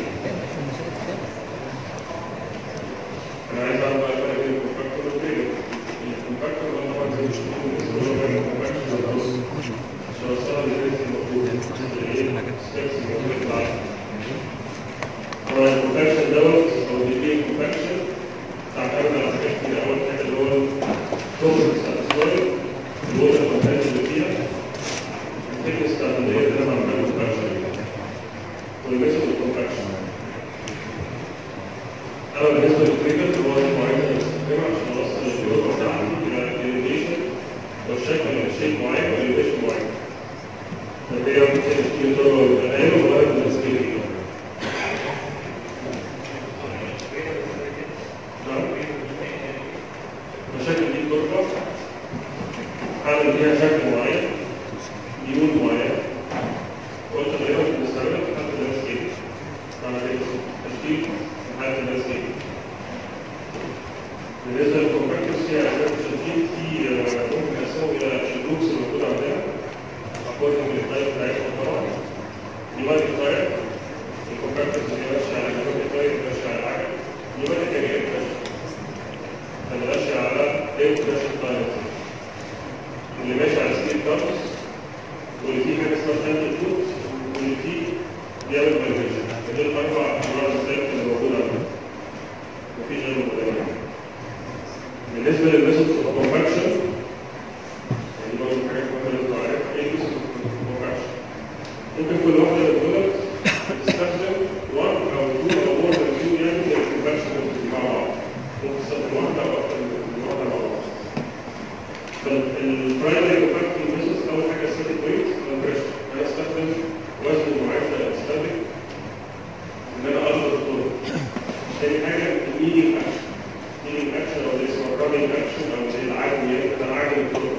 انا عايز اعرف بقى الفرق بين الكونتاكتور والبريد. الكونتاكتور ده طبعا زي ما شفتوا بالنسبه للكونتاكتور عشان اوصلها للريت المطلوب الستبس الموجوده بتاعتها. طبعا الكونتاكشن دوت او الديلي كونتاكشن تعتمد على حاجات كتير. اول حاجه اللي هو الكومبلكس بتاعت السويل، الووتر كونتنت اللي فيها، الثيكنس بتاعت اللي هي اللي انا بعملها كونتاكشن، والميثود الكونتاكشن. أما بالنسبة للتريجر هو معين بنستخدمه عشان نوصل الجروب بتاعته إلى الإليفيشن والشكل من شيء معين وإليفيشن معين. فهي ممكن تكون طرق الآية وغير السكيل. المشاكل دي طرقة حاول فيها شكل معين، ديون معين، قلت غيرها بنستخدمها في حالة السكيل. معنى كده تشكيل حالة النسيج. بالنسبة للكومباكتورز هي أسباب التشكيل ممكن نقسمهم إلى الجروبس الموجودة عندنا أكوردنج للتايب بتاعتهم طبعا. نيوماتيك تايب، الكومباكتورز اللي ماشية على نيوماتيك تايب ماشية على العجل. نيوماتيك يعني إيه ماشية؟ اللي ماشية على إيه ماشية تايب. اللي ماشي على سكيل كاربس، واللي فيه حاجة اسمها تاني فوت، واللي فيه بيعمل فايبريشن. دول الأربع أنواع السلك اللي موجودة عندنا. مفيش غيرهم قدامنا. بالنسبة للميثود اوف كومباكشن، يعني برضه حاجات مهمة لازم نعرفها، إيه الميثود اوف كومباكشن؟ ممكن كل واحدة من دول تستخدم 1 أو 2 أو more than 2 يعني الكومباكشن مع بعض. ممكن تستخدم واحدة أو أكتر من واحدة مع بعض. فالبرايمري كومباكشن ميثود أول حاجة ستاتيك ويت كومبريشن. أنا أستخدم وزن معين ستاتيك ان انا اقدر الطرق. تاني حاجه الميديم اكشن. ميديم اكشن او اسمه الرابينج اكشن او زي العجل، يعني انا عاجل الطرق.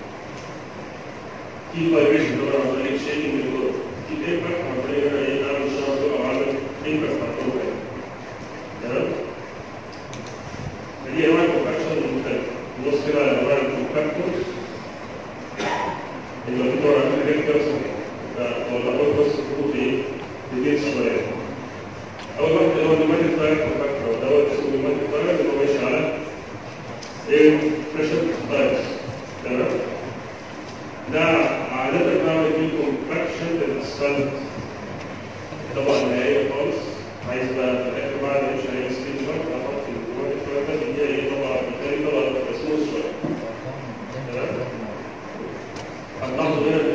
في فايبريشن اللي هو عن طريق شيكينج الطرق. في امباكت عن طريق ان انا اعمل شنط او اعمل امباكت على الطرق يعني. تمام؟ فدي انواع الكومباكشن المختلفه. نبص كده على انواع الكومباكتورز اللي بتدور على حاجات كده ولا اول بس تكون ايه؟ ديتيلز شويه. أول واحد اللي هو النيوماتيك تاير كومباكتور، دوت اسمه النيوماتيك تاير اللي هو ماشي على ايه؟ بريشر تايرز. تمام؟ ده عادة بعمل فيه كومباكشن للأسفلت. طبعا نهائية خالص، عايز بقى في الآخر بعد مش هيعمل سبيد بارك أحط النيوماتيك تاير ده اللي هي ايه طبعا بالتالي طبعا سموث شوية. تمام؟ هنلاحظ هنا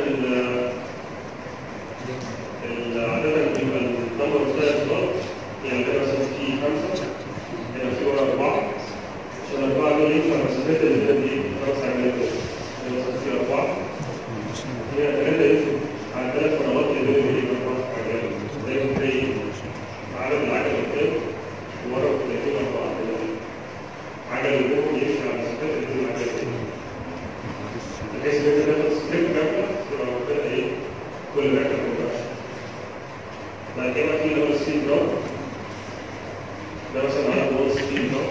إن عادة بيبقى النمبر اوف تايرز دوت يعني هنا مثلا في 5 هنا في ورا 4 عشان 4 دول ينفع مسافات اللي دي 5 عجلات دول. هنا مثلا في 4 هنا 3 ينفع على 3 قنوات اللي دول يبقى 4 عجلات. لازم تلاقي عدد العجل قدام ورا 30 4 عجل قدام يمشي على مسافات اللي دول عجلات دي. بحيث ان انت تاخد سكريبت كامله تبقى واخدها ايه؟ كل ركبه كومباكشن. بعد كده في اللي هو السبيد دروب. ده مثلا على هو سبيد دروب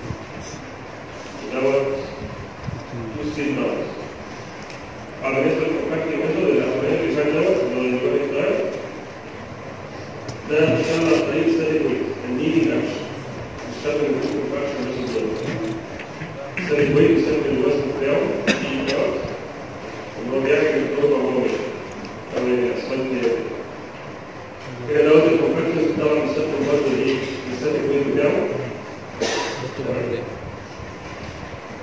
دوت 2 سبيد دروب. على بالنسبه للكومباكتنج ميثود الاولاني اللي فات دوت اللي هو النيوماتيك تاير ده بيشتغل على طريق ستاتيك ويت النيدنج اكشن. بيستخدم الكومباكشن ميثود دوت. ستاتيك ويت بيستخدم الوزن بتاعه دي دوت اللي هو بيعمل التربه وهو ماشي او الاسفلت كده دوت الكومباكتنج طبعا بيستخدم برضه ايه؟ الستاتيك ويت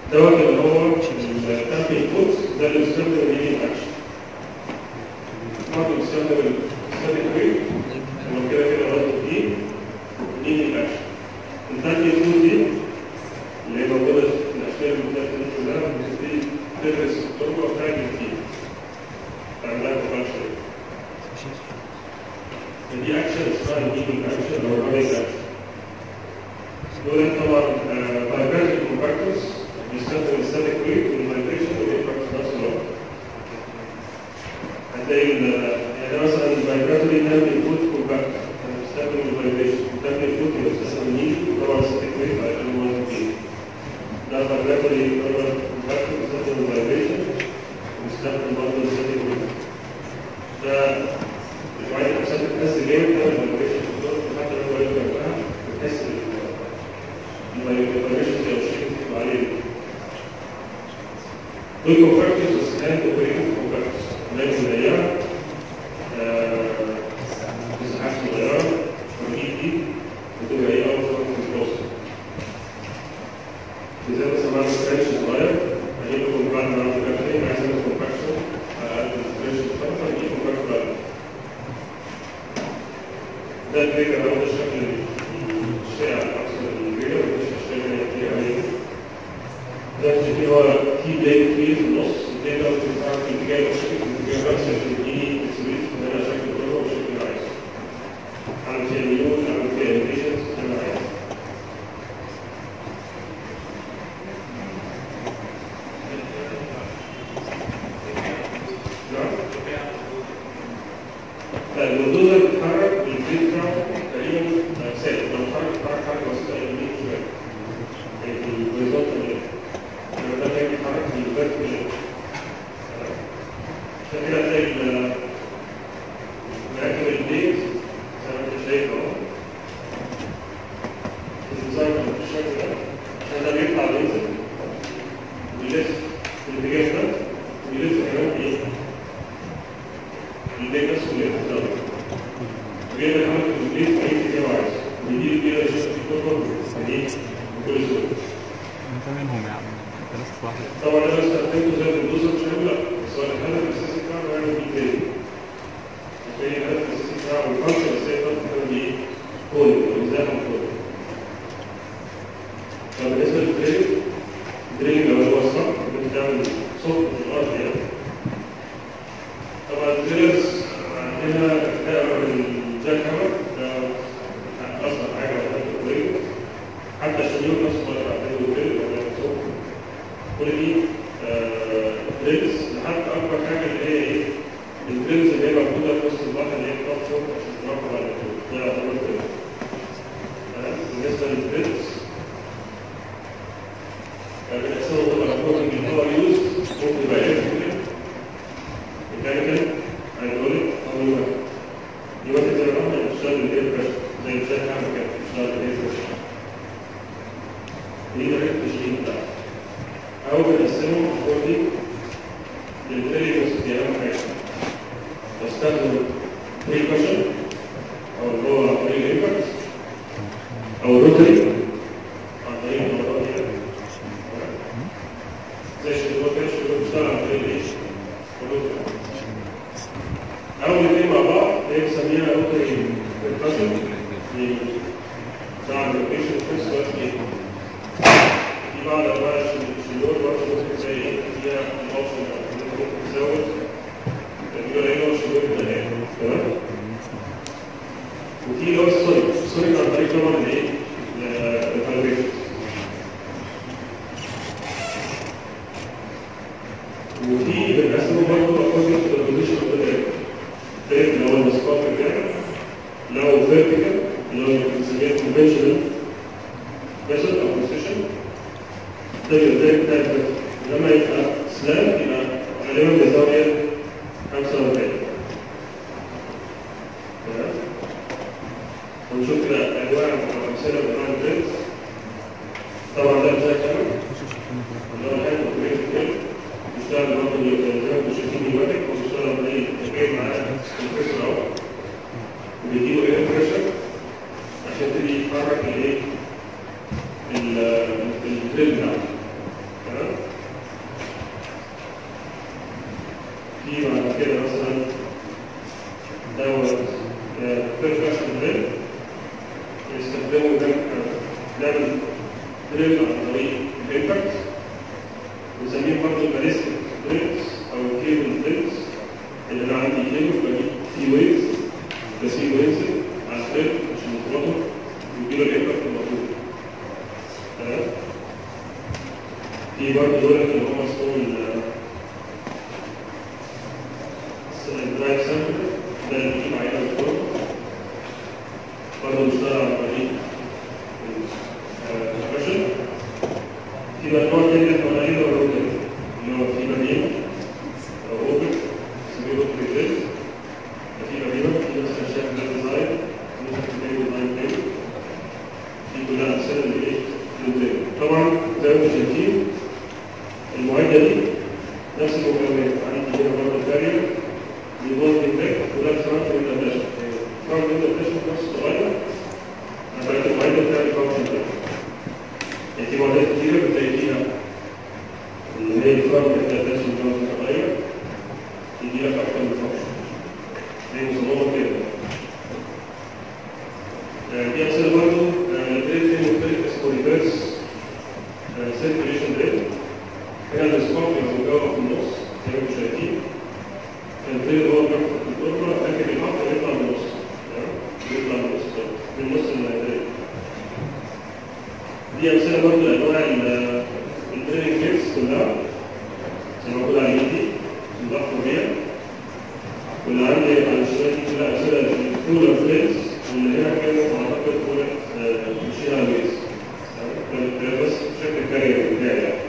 دوت اللي هو التامبينج فوت ده اللي بيستخدم الهيلينج اكشن. برضه بيستخدم الستاتيك ويف لما كده كده برضه دي الهيلينج اكشن. التامبينج فوت دي اللي هي موجوده في الاشكال المختلفه دي كلها بتبتدي تدرس التربه بتاعت الكتير. تعملها كونفكشن. دي اكشن اسمها الهيلينج اكشن او الرابينج اكشن. دول طبعا بايبرتيك كونفكتورز بيستخدم الستاتيك ويف والفايبريشن والانفكت في نفس الوقت. هتلاقي يعني مثلا الفايبراتوري تامبينج فوت كونفكتور بيستخدم الفايبريشن، التامبينج فوت بيستخدم النيل وطبعا الستاتيك ويف عشان هو كتير. ده فايبراتوري كونفكتور بيستخدم الفايبريشن وبيستخدم برضه الستاتيك ويف. ده شويه امثله بتحس جامد كده الفايبريشن حتى لو هو جنبها بتحس الفايبريشن زي الشيء اللي عليه. دول كونفكتورز بس كانت اوبريتنج كونفكتورز لكن زيها مساحات صغيره دي بتبقى ايه افضل في البروسس. اذا مثلا عندك فريش صغير هجيب لكم بعد ما عندك كافيين عايز اعمل كونفكشن على قد الفريش الصغير هجيب كونفكتور على ده الفكره هو الشكل الشائع الاكثر الكبير مش الشيء اللي كتير عليه. ده الشكل هو في بلاي كبير في النص البلاي ده بتتعرف في الاتجاه الشكل في الاتجاه بس عشان تديني تثبيت ان انا شكل كله والشكل اللي عايزه. اعمل فيها ميول اعمل فيها انيميشنز زي ما عايز. البلدوزر بتتحرك بالبيت بتاعه تقريبا ثابت، لو اتحرك حركه بسيطه يمين شويه. يعني في الهوريزونتال ليفل. لما ده كان بيتحرك في الفيرتيكال ليفل. عشان كده هتلاقي مراكب البيت زي ما انت شايف اهو. الديزاين بالشكل ده عشان ده بيطلع وينزل ويلف في الاتجاه ده ويلف كمان ايه؟ البيت نفسه اللي يتحرك. وجاي بيتحرك في البيت في اي اتجاه عايز. ويجي كده يشوف في كل يعني بكل سهوله. انت منهم يا عم، انت ناس واحد. طبعا انا استخدمته زي البلدوزر مش هيقول لا، بس هو الهدف الاساسي بتاعه هو يعمل بيه تاني. عشان الهدف الاساسي بتاعه والفانكشن الاساسي بتاعه كان بايه؟ كولينج او ازاحه كولينج. فبالنسبه للدريلنج لو هو الصح بتعمل صوت في الارض يعني. طبعا الدريلرز عندنا تقرا الجاك هامر ده اصغر حاجه وحاجه كولينج. حتى الشنيور نفسه بقى عنده دريل ولا صوت. كل دي دريلز لحد اكبر حاجه اللي هي ايه؟ الدريلز اللي هي موجوده في وسط البحر اللي هي بتقف فوق عشان تراقب على الطول. ده يعتبر دريل. بالنسبه للدريلز بنقسمه طبعا الكودنج اللي هو يوز ممكن يبقى الكتريكال ميكانيكال هيدروليك او نيوماتيك. نيوماتيك زي ما قلنا بتشتغل بالاير بريشر زي الجاك هامر كده بتشتغل بالاير بريشر. دي طريقه التشغيل بتاعها. أو بنقسمه فوردي للفيريوس دي أهم حاجة. بستخدم بريكوشن أو اللي هو عن طريق الإمباكت أو روتري عن طريق الدورات دي. زي الشغل كده الشغل بيشتغل عن طريق الإيش؟ الروتري. أو الاثنين مع بعض هي بنسميها روتري بريكوشن بتاع الروتيشن في نفس الوقت إيه؟ في بعض انواع الشيلور برضه ممكن زي ايه فيها الاوبشن ممكن تزود بيقول ايه هو الشيلور البنات تمام. وفي اللي هو السونيك عن طريق طبعا الايه؟ الفايبريشن. وفي بنقسمه برضه اكوردنج تو ذا بوزيشن اوف ذا دريل اللي هو المسقط بتاعه. لو فيرتيكال اللي هو بنسميه كونفنشنال ميثود او بوزيشن ده الدريل بتاع الفيرتيكال. لما يبقى سلاب يبقى غالبا بزاويه 45. تمام؟ ونشوف كده انواع او امثله من انواع الدريلز. طبعا ده زي كمان اللي هو الهاند اوبريتد بيشتغل برضه زي ما انتم شايفين نيوماتيك وبيشتغل زي جاي معاه الكمبريسور اهو وبيديله اير بريشر عشان يبتدي يتحرك الايه؟ الدريل بتاعه. تمام؟ يستخدموا نعمل دريل عن طريق الامباكت، بنسميه برضه الباليستيك دريلز او الكيبل دريلز. اللي انا عندي كيبل بجيب سي ويز، ده سي ويز على الدريل عشان يضغطه ويديله الامباكت المطلوب. تمام؟ في برضه دول اللي هم اسمهم الدرايف سامبل، ده اللي بيجيب عينه الكورة برضه بيشتغل على طريق الكومبريشن. في بقى نوع تاني احنا قلنا عليه هو اللي هو في مدينة أو أوبن اسمه أوبن ريجيز. في مدينة في مثلا شكل ديزاين، ممكن تلاقي ديزاين تاني. دي كلها أمثلة لإيه؟ للدريل. طبعا زي ما انتم شايفين المعدة دي نفس المكونات، عندي هنا برضه كارير بيضاف للباك وده فرونت انترناشونال. فرونت انترناشونال نفس صغير عشان المعدة بتاعت فانكشن ده. يعني في معدات كتيرة بتلاقي فيها اللي هي الفرونت انترناشونال فرونت صغير يجي لك أكتر من فانكشن. زي مصممة كده. دي أمثلة برضه دريل تاني مختلف اسمه ريفرس سيركيوليشن دريل. هنا الاسقاط بيبقى مجاوب في النص زي ما انتم شايفين. الدريل هو بياخد الدورة لكن الحق يطلع من النص. بيطلع من النص من نص الدريل. دي أمثلة برضه لأنواع الدريلنج كيتس كلها زي ما موجودة على اليمين دي مضافة بيها. واللي عندي على الشمال دي كلها أمثلة للكولر بليتس واللي هنا كانوا أعتقد كولر مشيها ويز. بس بشكل كارير بتاعي يعني.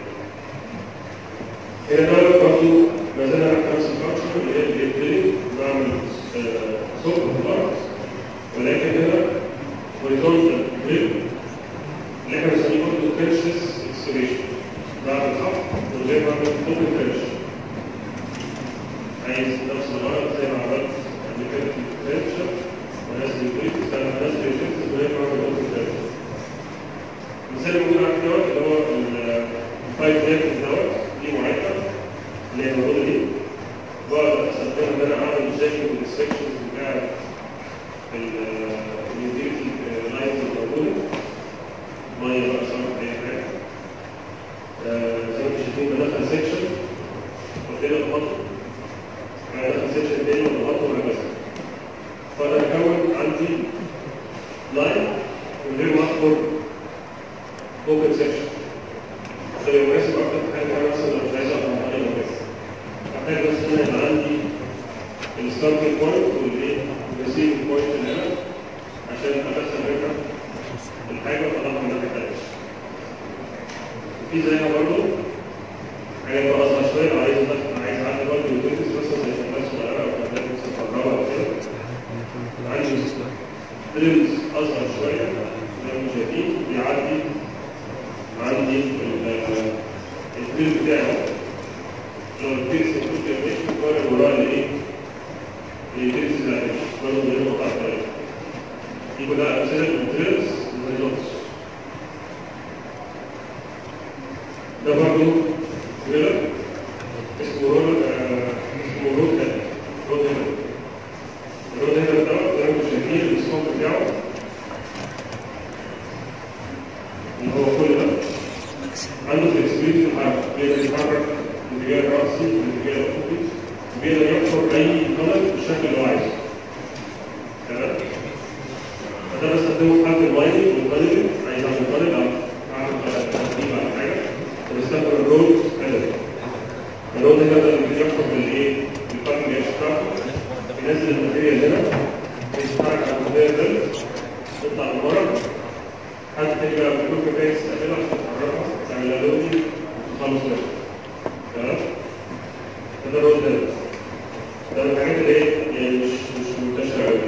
هنا بقى برضه ما زال انا نفس الفانكشن اللي هي الدريل بعمل صوت في الارض، ولكن هنا هوريزونتال دريل اللي احنا بنسميه برضه تريشلس اكسكافيشن. بعمل خط من غير ما اعمل اوبن تريش. عايز نفس الغرض زي ما عملت قبل كده في التريشن ونازل البريكس انا هنزل البريكس من غير ما اعمل اوبن تريش. المثال اللي موجود عندي دوت اللي هو الفايف دايركت دوت، دي معدة اللي هي الموجودة دي. بقدر استخدمها ان انا اعمل مشاكل بالسكشنز بتاع اليوتيليتي لاينز الموجودة. مية بقى صرف اي حاجة. زي ما انتم شايفين بدخل سكشن وابتدي اضغطه. بدخل سكشن تاني واضغطه وهكذا. فانا بكون عندي لاين من غير ما اخبر اوبن سكشن. ده يناسب اكتر حاجه انا مثلا مش عايز اقرا عليها بس. محتاج بس ان يبقى عندي الستارتنج بوينت والايه؟ الريسيفنج بوينت اللي هنا عشان ادخل منها الحاجه واطلعها من الناحيه الثانيه. في زيها برضه حاجات بقى اصغر شويه لو عايز اعدي برضه اليوتيلتيز مثلا زي شغلات صغيره او حاجات مثلا كهرباء او كده. عندي دريلز اصغر شويه زي ما انتم شايفين بيعدي عندي الدريل بتاعه لو الدريل سيكون كميش بقارن وراء الايه؟ الدريل سيكون برضه دريل مقطع الطريق. دي كلها أمثلة للدريلز والريزولتس. ده برضه دريلر اسمه رود هيلر. الرود هيلر ده زي ما انتم شايفين السكوب بتاعه اللي هو كل ده عنده فلكسبيليتي في الحركه، بيقدر يتحرك الاتجاه الرأسي والاتجاه الأفقي، وبيقدر يحفر أي قلم بالشكل اللي هو عايزه. تمام؟ فده بستخدمه في حالة المايننج والقلم، عايز أعمل قلم أو أعمل تقديم على حاجة، فبستخدم الرود هيلر. الرود هيلر ده اللي بيحفر بالإيه؟ بالكارتنج إيدج بتاعته، بينزل الماتيريال هنا، بيتحرك على الماتيريال ده، يطلع لبره. حد تبقى بكل كفايه تستقبلها عشان تحركها تعملها لودي وتخلص منها. تمام؟ فده الرول ده من الحاجات اللي هي يعني مش منتشره قوي.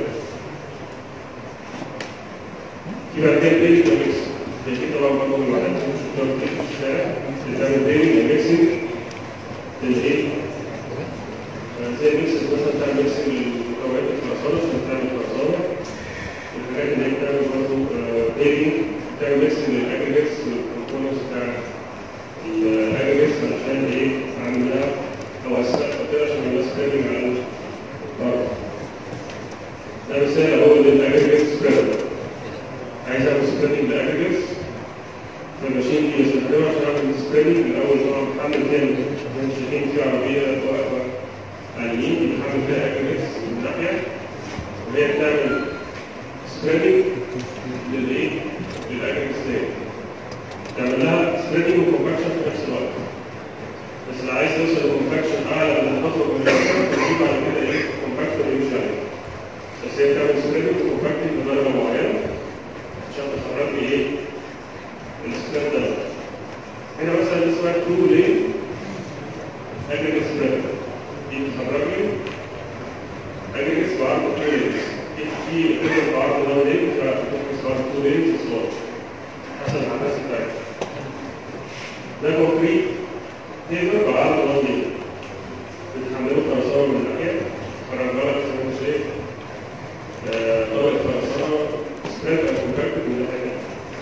في بعد كده ديلي ميكس. زي كده طبعا برضه من الواحد مش بتقدر تمشي في الشارع بتعمل ديلي ميكسنج للايه؟ زي ميكسنج مثلا تعمل ميكسنج للمكونات الخرسانه عشان تعمل خرسانه. الحاجات اللي هي بتعمل برضه ديلي بتعمل ميكسنج للاجريجيتس والكومبوننتس بتاع الاجريجيتس عشان ايه؟ اعملها او اسقفها كده عشان الناس ترمي على الارض. ده مثال اهو للاجريجيتس سبريدر. عايز اعمل سبريدنج لاجريجيتس، فالماشين دي بستخدمها عشان اعمل سبريدنج. الاول طبعا بحمل فيها زي ما شايفين في عربيه واقفه على اليمين بحمل فيها اجريجيتس من ناحيه، وهي بتعمل سبريدنج للايه؟ للاجريجيتس دي. تعمل لها سبريدنج وكومباكشن في نفس الوقت. بس اللي عايز يوصل لكومباكشن اعلى من الخطوه من الوقت بيجيب بعد كده ايه؟ كومباكتور يمشي عليه. بس هي بتعمل سبريدنج وكومباكتنج بدرجه معينه عشان تخرج لي ايه؟ السبريد ده. هنا مثلا اسمها 2 لين اجريجيت سبريد، دي بتخرج لي اجريجيتس بعرض 2 لينز. في اجريجيت بعرض 1 لين فممكن بعرض 2 لينز سلوت حسب الحدث بتاعتها. ده كونكريت تيبر بعرض 1 لين بتحمله خرسانه من ناحيه، فرجلك زي ما انت شايف طبقه خرسانه سبريد او كومباكتد من ناحيه.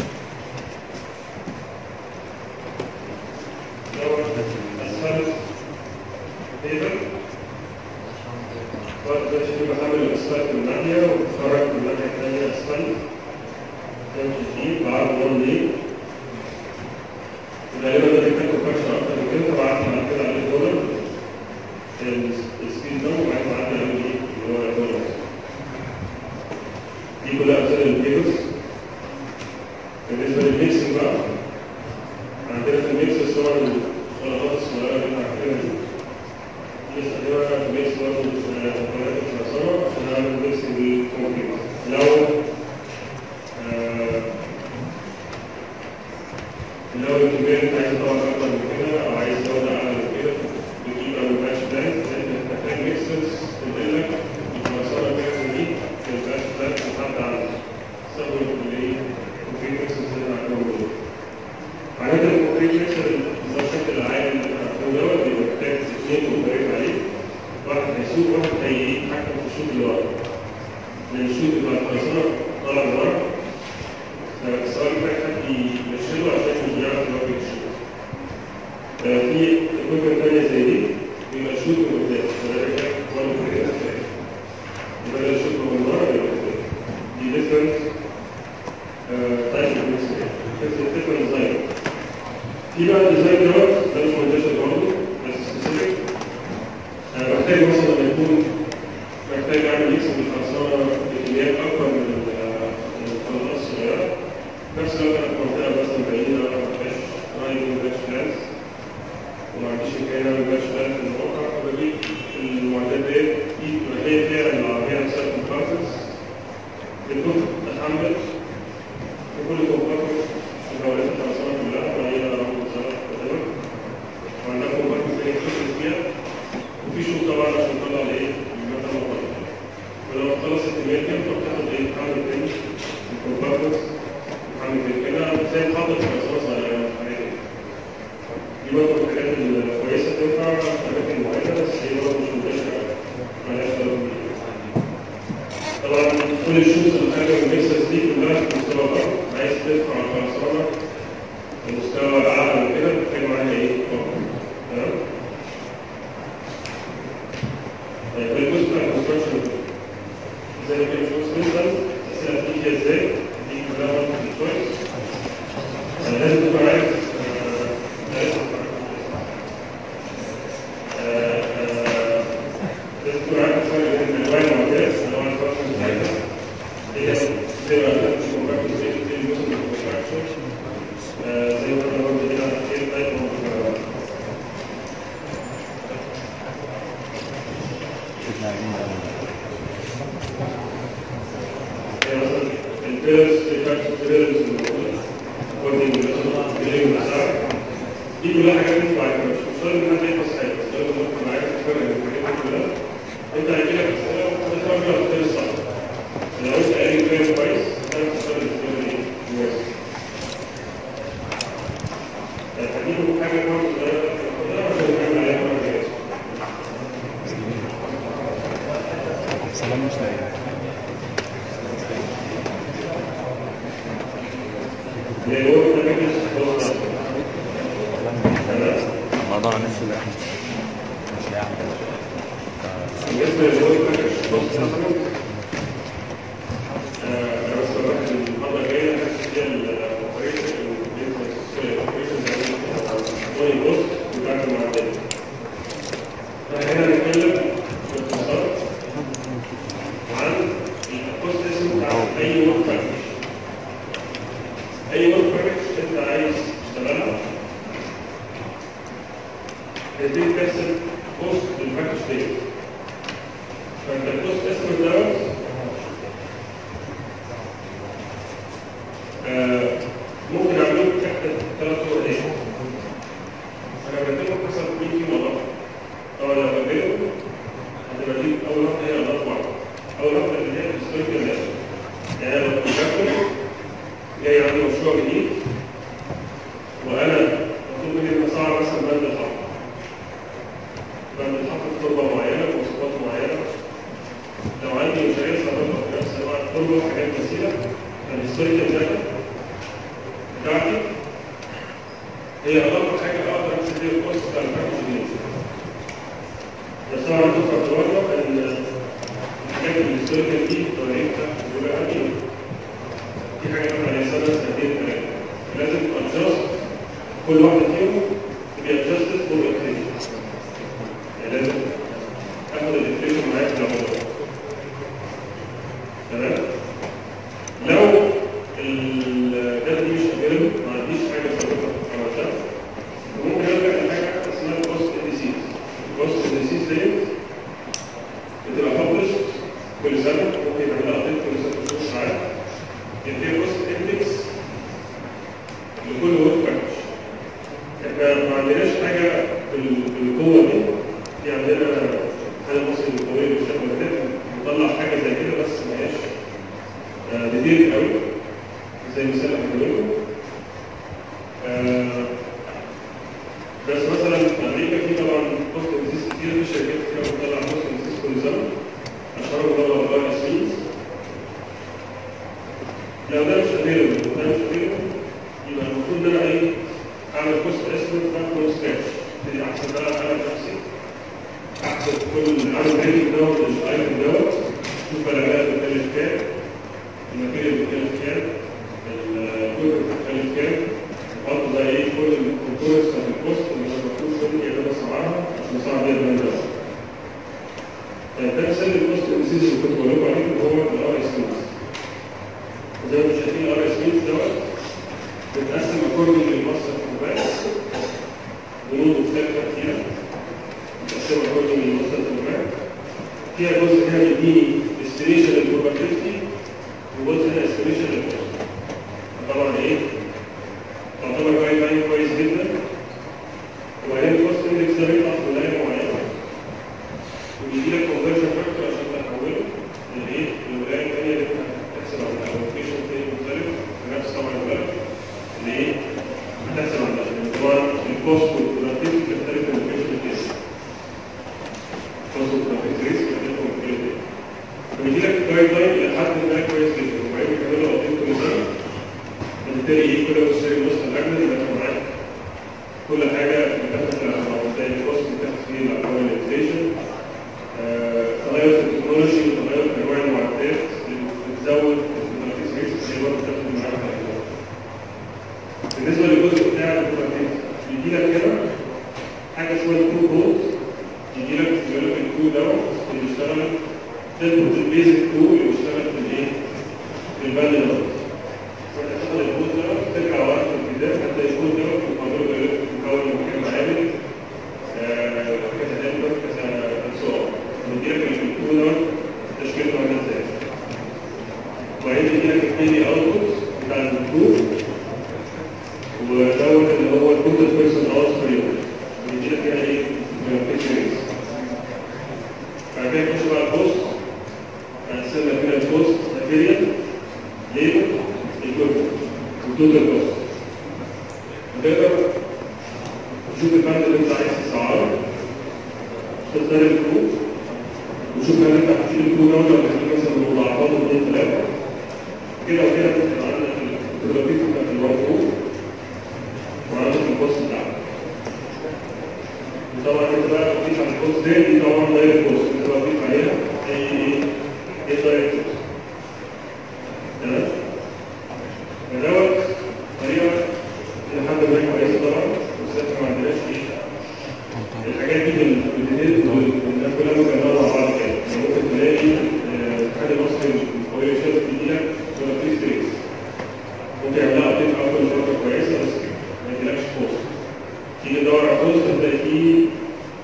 اسفلت تيبر وده شيء بحمل الاسفلت من ناحيه وبتخرج من الناحيه الثانيه اسفلت زي ما شايفين بعرض 1 لين. غالبا ده بيحتاج كومباكشن اكتر من كده، فبعت بعد كده عليه دولار السبيد ده وبعدين بعدي عليه ايه؟ اللي هو دولار. دي كلها امثله للتيبرز. بالنسبه للميكسنج بقى عندنا في الميكس طبعا الخلطات الصغيره اللي احنا عارفينها دي بنستخدمها في ميكس برضه مكونات الخرسانه عشان نعمل ميكسنج للكونكريت. لو الكمية انت عايز تطور اكتر من كده او عايز جودة اعلى من كده بتجيب او باتش بلانت، لان انت محتاج ميكسرز تنقل لك الخرسانه بتاعتك دي في الباتش بلانت لحد عند صبر الايه؟ الكونكريت ميكسرز اللي احنا عارفينهم دول. عادة الكونكريت ميكسر الشكل العادي اللي احنا عارفينه دوت بيبقى محتاج اثنين مدرب عليه، واحد هيسوق وواحد هيتحكم في الشوط اللي ورا. لان الشوط بتاع الخرسانه طالع لورا، السؤال ده حد يشيله عشان يعرف ان هو بيشيله. في اكويبمنت ثانيه زي دي بيبقى الشوط من قدام، فده بيحتاج برضه حاجات ثانيه. يبقى ده الشوط من ورا يبقى قدام. دي ديفرنت تايب اوف ميكسر، ديفرنت ديزاين. في بقى الديزاين دوت ده مش منتشر برضه بس سبيسيفيك. محتاج مثلا لما يكون محتاج اعمل ميكس بالخرسانه بكميات اكبر من الخلطات الصغيره. نفس الوقت في منطقه مثلا بعيده ما فيهاش قريب من الباتش بلانت وما عنديش امكانيه اعمل باتش بلانت في الموقع، فبجيب المعدات ديت هي فيها العربيه نفسها كومبارتمنتس بتكون تتحمل في كل كومبارتمنت مكونات الخرسانه كلها وهي وزاره تقريبا، وعندها كومبارتمنت ثانيه بتشتغل فيها، وفي شوط طبعا عشان تطلع الايه؟ الماده المقرره. ولما تخلص الكميه دي بتاخد ايه؟ تحمل تاني الكومبارتمنتس عامل كده زي الخطة الخرسانة صغيرة. دي برضه الحاجات الكويسة تنفع في أماكن معينة بس هي برضه مش منتشرة مالهاش ضرورة. طبعا كل الشوز الحاجة والميكسرز دي كلها في مستوى الأرض، عايز ترفع الخرسانة لمستوى أعلى من كده بتحتاج معاها إيه؟ تمام؟ طيب الجزء بتاع الكونستراكشن زي ما كان في وسط مثلا الأسئلة بتيجي إزاي؟ لازم تكون عارف لازم تكون عارف الفرق بين الالوان والمعدات اللي هو الفرق بتاعتها هي زي ما قلت مش كومباكت زي الجزء من الكونستراكشن زي ما قلنا برضه كده ايه التايب اوف مثلا البيرز دي كلها حاجات انت عارفها، مش مصدر ان انت تحفظ حاجه، بس لو انت عارف الفرق بين الحاجات دي كلها انت هيجيلك اسئله وتختار بيها الاختيار الصح. لو انت قاري الفرق كويس هتعرف تختار الاختيار ايه؟ كويس. هديكم حاجه برضه صغيره ناخدها عشان نعمل عليها مره جايه. سلام مش لاقي. موضوع نفس الواحد مش يعني بالنسبه للوي باكج انا بس بروح المره الجايه بتبتدي تحسب كوست للباكج تاني. فانت الكوست اسمه دوت ممكن اعمله تحت 3 طرق ايه؟ انا برتبه حسب مين فيهم اضاف. طبعا لو ببدله هتبقى دي اول واحده هي اضاف واحده. اول واحده اللي هي الهيستوريكال داتا. يعني انا لو كونتراكتور جاي عندي مشروع جديد وانا مطلوب مني ان اصعد مثلا بند الحفر. بند الحفر في تربه معينه بمواصفات معينه. لو عندي مشاريع صغيره في نفس الوقت تربه وحاجات كثيره فالهيستوريكال داتا بتاعتي هي اضافه حاجه اقدر امسك بيها الكوست بتاع الباكج الجديد. بس طبعا تفرق برضه ان الحاجات الهيستوريكال دي طريقتها بتبقى قديمه. في حاجه طبعا عليها سنه سنتين ثلاثه. لازم ادجست كل واحده فيهم تبقى ادجستد فور انفليشن. يعني لازم اخد الانفليشن معايا في العمر. تمام؟ لو الداتا دي مش افيلبل ما عنديش حاجه سابقه عملتها ممكن ارجع لحاجه اسمها الكوست انديسيز. الكوست انديسيز ديت بتبقى ببلش كل سنه ممكن يعملها ابديت كل 6 شهور ساعات. يديها كوست اندكس لكل ورك باكج. احنا ما عندناش حاجه بالقوه دي. في عندنا حاجه مصري قويه بالشكل ده بنطلع حاجه زي كده بس ما هياش ديتيل قوي زي مثال هقوله. بس مثلا في امريكا في طبعا كوست انديسيز كتير. في شركات كتير بتطلع كوست انديسيز كل سنه. اشهرهم طبعا الار اس ميز. لو ده مش افيلبل وده مش افيلبل يبقى المفروض ان انا ايه اعمل كوست اسمنت فروم سكراتش. ابتدي احسب بقى انا بنفسي احسب كل اعمل ريتنج دوت للايتم دوت اشوف بلاقيها بتكلف كام الماتيريال بتكلف كام الكود بتكلف كام احط بقى ايه كل الكومبوننتس بتاعت الكوست اللي انا المفروض مني ان انا اسعرها عشان اسعر بيها البند دوت. طيب ده مثال الكوست انديسيز اللي كنت بقول لكم عليه اللي هو الار اس ميز. زي ما شايفين الار اس ميز دوت بتتقسم اكوردنج للمصدر الكوباس بنود مختلفه كتير. بتتقسم اكوردنج للمصدر الكوباس. فيها جزء هنا بيديني استيميشن للبروبابيلتي وجزء هنا استيميشن للكوست. طبعا ايه؟ تعتبر جايد لاين كويس جدا. وبعدين الكوست اندكس ده بيطلع في ولايه معينه وبيجي لك كونفرجن فاكتور عشان تحوله للايه؟ للولايه الثانيه اللي انت هتحسب على الالوكيشن تاني مختلف بنفس طبعا البلد اللي ايه؟ هتحسب على طبعا الكوست والبرودكتيفيتي بتختلف من اللوكيشن الثاني. الكوست والبرودكتيفيتي ريسك بتختلف من اللوكيشن الثاني. فبيجي لك جايد لاين الى حد ما كويس جدا وبعدين بيكملوا ابديت كل سنه. بالتالي ايه كل ما تشتري النسخه الاجمل يبقى معاك كل حاجه بتاخد زي الكوست بتاخد فيه الاقوال الانفليشن. تغير في التكنولوجي وتغير في انواع المعدات بتزود البرودكتيف ريسك زي ما بتاخد معاك. بالنسبه للجزء بتاع البرودكتيف بيجي لك كده حاجه اسمها الكو كود. يجي لك الكو دوت اللي بيشتغل تاخد البيزك كو اللي بيشتغل في الايه؟ في البند دوت. تاخد الكود دوت ترجع ورا في الكتاب هتلاقي الكود دوت مكون من كام عامل كذا نمبر كذا سؤال. بيجيلك الكود دوت تشكيلته عامله ازاي. وبعدين بيجيلك الثاني اوتبوت بتاع الكود ودوت اللي هو الكود بيرسون اوت فريم. بيجيلك يعني ايه؟ بيكتشرز. بعد كده تخش بقى البوست هنسمي كده البوست ماتيريال ليبل ايكويبمنت وتوتال كوست. تقدر تشوف البند اللي انت عايز تسعره تختار الكود وشوف هل انت هتشيل الكود دوت ولا هتشيل مثلا مضاعفات 2 3 كده وكده بتبقى عندك البروبابيلتي بتاعت الموضوع وعندك الكوست بتاعك. وطبعا انت بقى بتضيف على الكوست دي طبعا دايركت كوست انت بقى بتضيف عليها ايه دايركت كوست. تمام؟ فدوت طريقه لحد ما كويسه طبعا بس احنا ما عندناش ايه الحاجات دي بالديتيل والناس كلها مجرده مع بعض كده. ممكن تلاقي الاتحاد المصري القوي شركه كبيره ولا في ستريس ممكن يعملها ابديت على كل فتره كويسه بس ما يجيلكش كوست. تيجي تدور على كوست هتلاقي فيه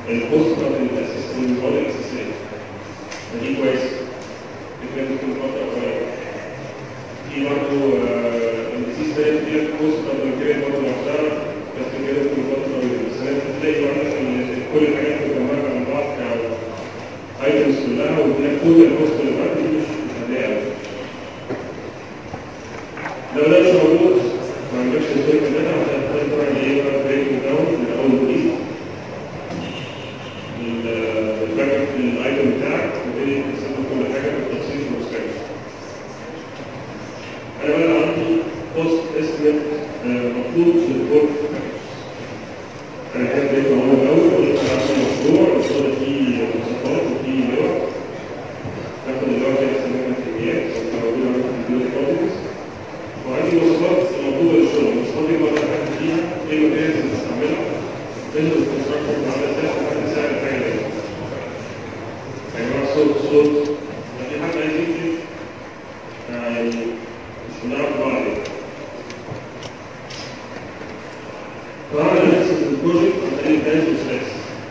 البوست بتاعت الاساس المواد الاساسيه. فدي كويسه. فكره ممكن فتره قريبه. في برضه الديزيز ده فيها البوست بتاعت البكتيريا برضه لوحدها بس كده ممكن فتره طويله. بس انا بتلاقي عندك كل الحاجات مجمعه عن بعض كايتمز كلها وتلاقي كل البوست اللي بعد دي مش هتلاقيها. لو ده مش موجود ما عندكش الفكره ده هتحتاج طبعا ايه بقى بريكنج داون من اول وجديد الباك الايتم بتاعك وتبتدي تسمي كل حاجه بالتفصيل في المستقبل. انا بقى عندي بوست اسمه مطلوب للبورت. انا كده بريك معاهم الاول قلت انا عندي مشروع وصار فيه مواصفات وفيه لوح. ناخد اللوح دي نسميها كميات موجوده عندي في البيوت بروجكتس. وعندي مواصفات المطلوبه للشغل، المواصفات دي بقدر احدد فيها ايه الماتيريالز اللي هستعملها، تنزل الكونستراكشن عامل ازاي عشان احدد سعر الحاجه دي. يا جماعه صوت لو في حد عايز يكتب مش بنعرف بعض يعني. فعمل نفس البروجكت عن طريق البلانز والسلاكس.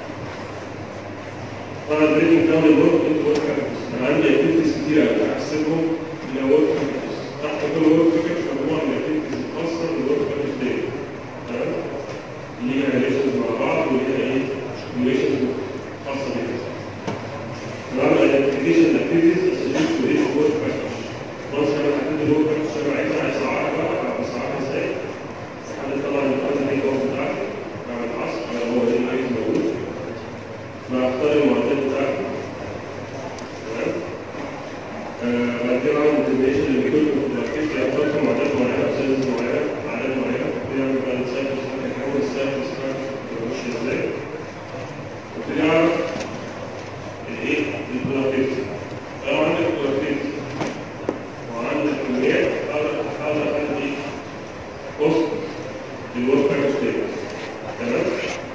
طبعا بريكنج داون الورك انتو ورك باكجز. انا عندي اكتيفيتيز كتير قوي هقسمهم الى ورك باكجز. تحت كل ورك باكج مجموعه من الاكتيفيتيز الخاصه بالورك باكج دي. تمام؟ ليها ريليشنز مع بعض وليها ايه؟ ريليشنز خاصه بيها. بعمل ايدنتيفيكيشن اكتيفيتيز اسوشيتد تو ايتش ورك باكج. وانس انا حددت الورك باكج اللي انا عايزها هسعرها بقى بسعرها ازاي؟ هحدد طبعا الفاينل ريت اوف بتاعتي بعمل حصر على هو ايه اللي عايز موجود. بختار المعدات بتاعتي. تمام؟ بعد كده بعمل ديترمينيشن للكل اكيد اختار معدات معينه بسايز معينه اعداد معينه بعمل بقى السايكل هحول السايكل ماشي ازاي وابتدي اعرف الايه البرودكتيفيتي. لو عندك برودكتيفيتي وعندك كميات اقدر اخلي بوست للورك باكج تيبل. تمام؟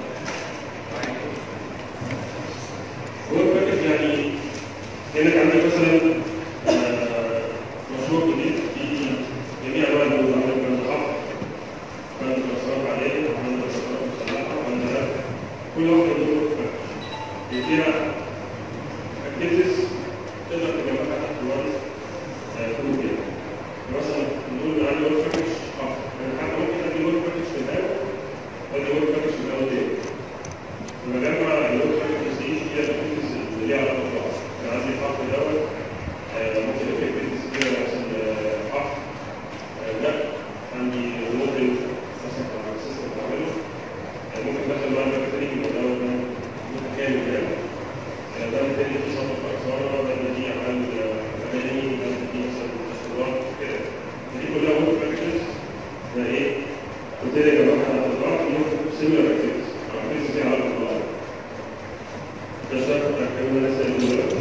ورك باكج يعني كانك عندك مثلا مشروع جديد في جميع انواع البنود. عندك بند خط، بند مصروف عليه، عندك مصروف مسلحه، عندك كل واحده من ورك باكج فيها اكتيفيتيز تقدر تجمعها تحت وان كله كده. مثلا نقول عندي ورك باكج يعني حتى ممكن ادي ورك باكج في الاول وادي ورك باكج في الاول تاني. بجمع الورك باكج دي فيها الاكتيفيتيز اللي ليها علاقه ببعض. انا عندي الحفر الاول ممكن اكتيفيتيز كده مثلا حفر لا عندي موديل مثلا على السيستم بعمله ممكن ادخل بقى باك تاني من الاول ده متكامل يعني. ده بالتالي في صفحه خساره، ده دي عمل مباني، ده دي مثلا تشطيبات كده. دي كلها ورك باكجز ده ايه؟ وبالتالي يا جماعه على بعض ممكن سيميلر اكتيفيتيز او اكتيفيتيز ليها علاقه ببعض. ده شرح الكلام اللي لسه قايله دلوقتي.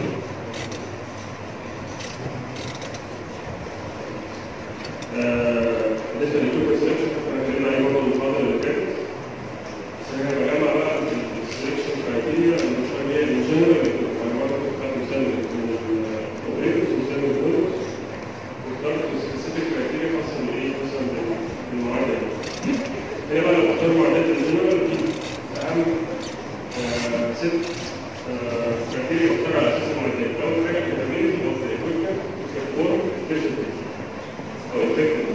بالنسبه للتوب سelection احنا اتكلمنا عليه برضه المحاضره اللي فاتت. بس انا بجمع بقى السelection كرايتيريا المشابهه للجنرال انا برضه كنت مثال من الاوبريتورز ومثال من البولز واخترت سبيسيفيك كرايتيريا خاصه بالايه؟ مثلا بالمعادله دي. هنا بقى لو اختار معادلات الجنرال دي اهم ست كرايتيريا بختار على اساس المعادلات. اول حاجه الكابابيلتي اوف ذا ايكويبمنت بيرفورم efficiently او effectively.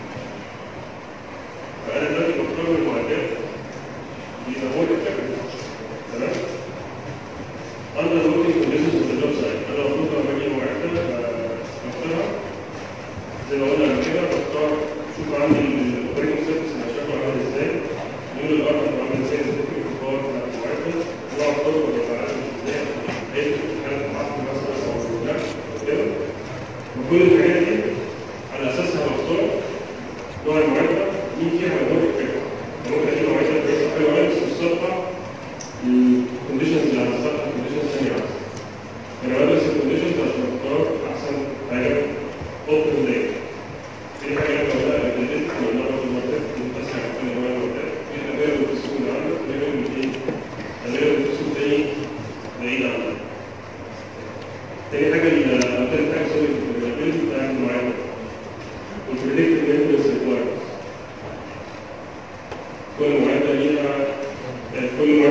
فانا دلوقتي بختار المعدات يبقى هو effective. تمام؟ under the working conditions of the job site. انا المفروض لما باجي معده بختارها زي ما قلنا قبل كده. بختار شوف عندي الاوبريتنج سيرفيس اللي شكله عامل ازاي، ميول الارض عامل ازاي، التكنيك الباور بتاع المعده، نوع الطرق اللي عامل ازاي، هي حاله الحقن مثلا او لا كده. وكل الحاجات دي على اساسها بختار نوع المعده مين فيها هيكون افكتيف. ممكن اجيب معده كويسه حلوه قوي بس السطح الكونديشنز اللي على السطح كونديشنز ثانيه احسن. انا بدرس الكونديشنز عشان اختار احسن حاجه اوبن زي في حاجه ولا الديت ولا الماركت بتسمع كل انواع المعدات. في افيلبل في السوق اللي عندك افيلبل ايه؟ افيلبل في السوق تاني بعيد عنك. تاني حاجه تالت حاجه سوري الافيلبل بتاع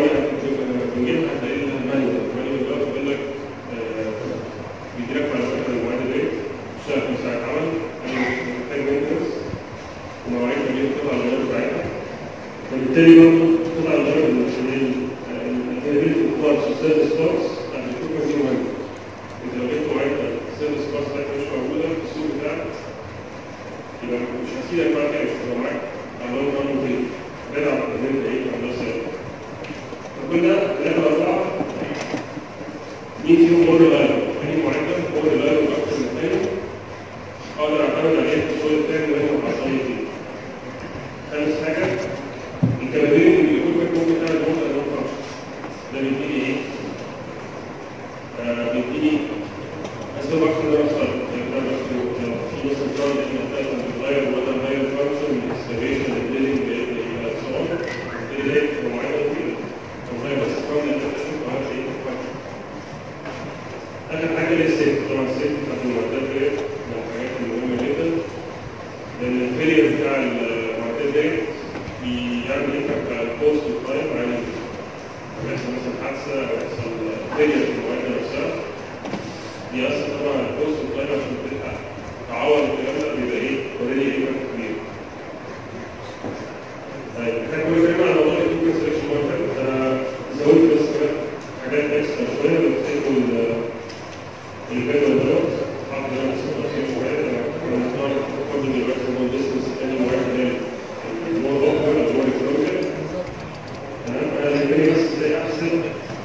دي بنجيبها هتلاقي لها مانيوال دلوقتي بيقول لك بيديلك معلومات عن المواعيد دي تشتغل في ساعة عمل محتاج مينتنس ومواعيد تجيب قطع الغيار بتاعتها فبالتالي برضه قطع الغيار الأكاديمية بتطلع سيرفيس كورس بتاعت الفريكونسي مهمة. أنت لو جبت مواعيد السيرفيس كورس بتاعتك مش موجودة في السوق بتاعك يبقى مش هسيبك بقى كده مش هتبقى معاك على لون رقم مطير بعيد عن الأكاديمية إيه عن نفس فكنا 3 4 مين فيهم مور لايف؟ أي معدل مور لايف أكثر من الثاني أقدر أعتمد عليه في الشغل الثاني وهنا محصل فيه. خامس حاجة الكبابين اللي بيقول لك ممكن تعمل مور لايف فانكشن ده بيديني إيه؟ بيديني أسباب أكثر من أكثر في مثلا فرد إحنا أساسا بنغير ولا نغير فانكشن من الإكسكافيشن للبيلدينج إلى الصور اللي هي معينة طويلة وغير بس فرد إنت تشوف هذا إيه آخر حاجة هي السيفتي طبعا السيفتي بتاعت المعدات ديت من الحاجات المهمة جدا لأن الفيلير بتاع المعدات ديت بيعمل إمباكت على الكوست والتايم يعني لما يحصل مثلا حادثة أو يحصل فيلير في المعدة نفسها بيأثر طبعا على الكوست والتايم عشان تلحق تعوض الكلام ده بيبقى إيه أوريدي إمباكت كبير. طيب احنا كنا اتكلمنا على موضوع الإيكوال سيلكشن ماركت أنا زودت بس كده حاجات إكسترا شوية بتفتكروا الجدول دوت حاطط هنا اسمه تفصيل شويه لما نختار برضه دلوقتي هو البيزنس الثاني واحد اللي هو اوفر او هو البروجكت تمام انا هيبقى بس ازاي احسب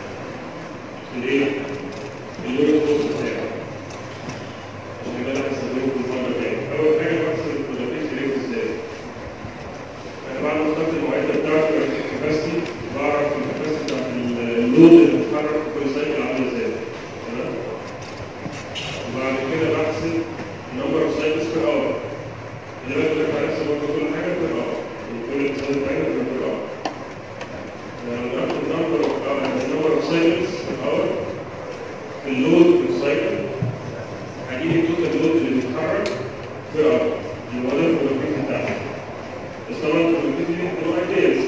الايه؟ اللود كوست بتاعي عشان كده انا هستخدمه في المره الجايه. اول حاجه بحسب البروجكت ريت ازاي؟ انا بعد ما اخترت المعدل بتاعتي الكباسيتي بعرف الكباسيتي بتاعت اللود اللي بتتحرك في كل سايكل عامل ازاي تمام؟ وبعد كده بحسب number of cycles per hour. اللي بقى لك هنحسب برضه كل حاجة per hour. كل اتصال بتاعنا per hour. لو ناخد number of cycles per hour في اللود في السايكل هجيب التوتال لود اللي بيتحرك per hour. اللي هو ده البروجكت بتاعنا. بس طبعا البروجكت دي بتبقى ideas.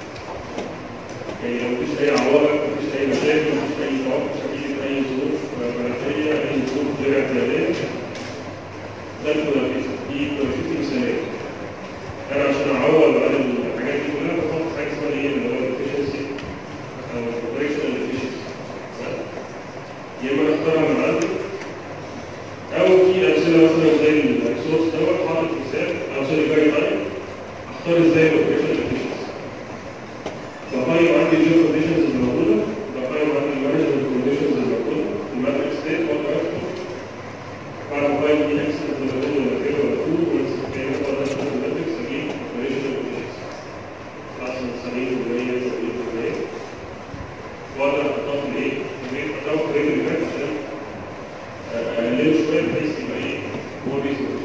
يعني لو مفيش أي عوائق، مفيش أي مشاكل، مفيش أي ضغط، مفيش أي ظروف مناخية، أي ظروف غير اعتيادية ده البروجكت دي بروجكت مثالية. أنا عشان أعوض عن الحاجات دي كلها بحط حاجة اسمها إيه اللي هو الإفشنسي أو الأوبريشنال إفشنسي. يا إما نختارها من عندي أو في أمثلة مثلا زي الريسورس دوت حاطط مثال أو سوري جايد لاين أختار إزاي الأوبريشنال إفشنسي. بقيم عندي الجيو كونديشنز اللي موجوده، بقيم عندي المانجمنت كونديشنز اللي موجوده، الماتريكس ستيت والجرافيك. بعد ما اقيم دي اكس اللي موجوده ولا كده ولا تو ونفس الكلام برضه في الماتريكس اجيب اوبريشنال كونديشنز. خلاص 70% 70% واقدر احطها في الايه؟ احطها في ريت الفات عشان اقلله شويه بحيث يبقى ايه؟ هو بيزنس.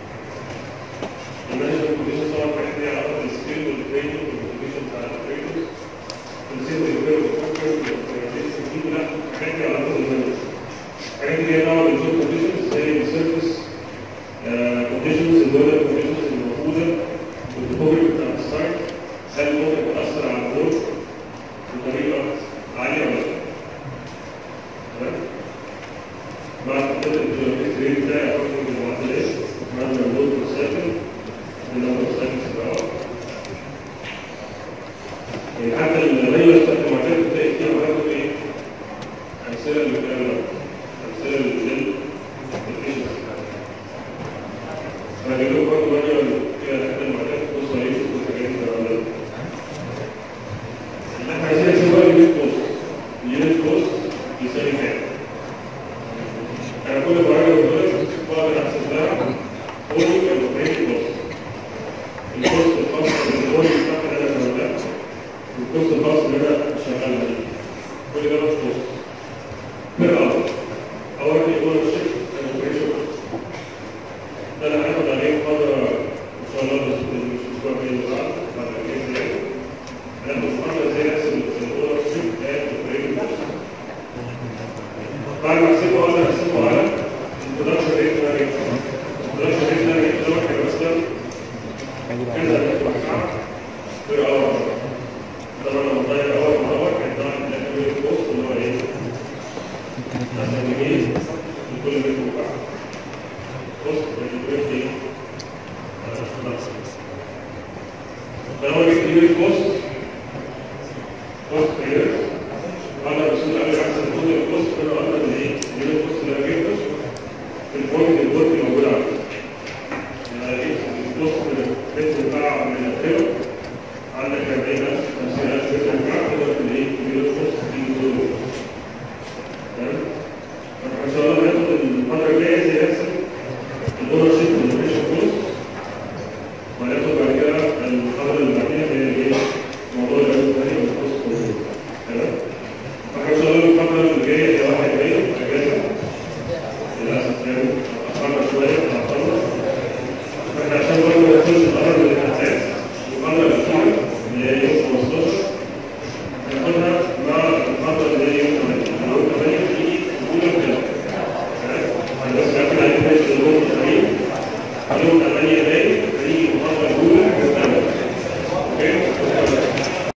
المانجمنت كونديشنز طبعا حاجات ليها علاقه بالسكيل والتريننج والكونديشن بتاع التريننج. الزيت الفيرو والفوكر والفيرتيشن دي كلها حاجات ليها علاقه بالمانجمنت. حاجات ليها دعوه بالجوب كونديشنز زي السيرفيس كونديشنز الويذر كونديشنز الموجوده والتوبيك بتاع السايت هل ممكن تاثر على الورك بطريقه عاليه ولا لا؟ تمام؟ بعد كده الجيومتري بتاعي احط المعادلات معنى اللود والسايكل النمبر سايكلز بتاعه. يعني حتى الريلة بتاعت المعدات بتلاقي فيها برضه ايه؟ أمثلة للكلام ده. أمثلة للإفشنسي. أنا هجيب لكم برضه مانيوال كده لحد المعدات تبص عليه وتشوفوا الحاجات اللي عملها. اللي احنا عايزين نشوف بقى اليونت كوست. اليونت كوست بيساوي كام؟ أنا كل ما راجع دلوقتي بقدر أحسب لها أورينج أو أوبريتنج كوست. الكوست الخاص بالأورينج بتاعها اللي أنا بعملها والكوست الخاص اللي أنا شغال عليه. كل ده مش كوست. بير أور. أول حاجة يقول الشيك الأوبريشن ده أنا هاخد عليه محاضرة إن شاء الله بس مش أسبوع الجاي اللي بعد الأجازة يعني. هناخد محاضرة إزاي نحسب الأوبر شيك الأوبريشن كوست. بعد ما أحسبه أقدر أحسبه على البرودكشن ريت ناري. البرودكشن ريت ناري ده واحد مثلا كذا بير أور. طبعا لما نغير أول اقدر بسهوله قوي احسن كود البوست كده اقدر ايه اجيب البوست ده جدا في البوينت اللي موجود عندي. يعني اجيب البوست الريت بتاع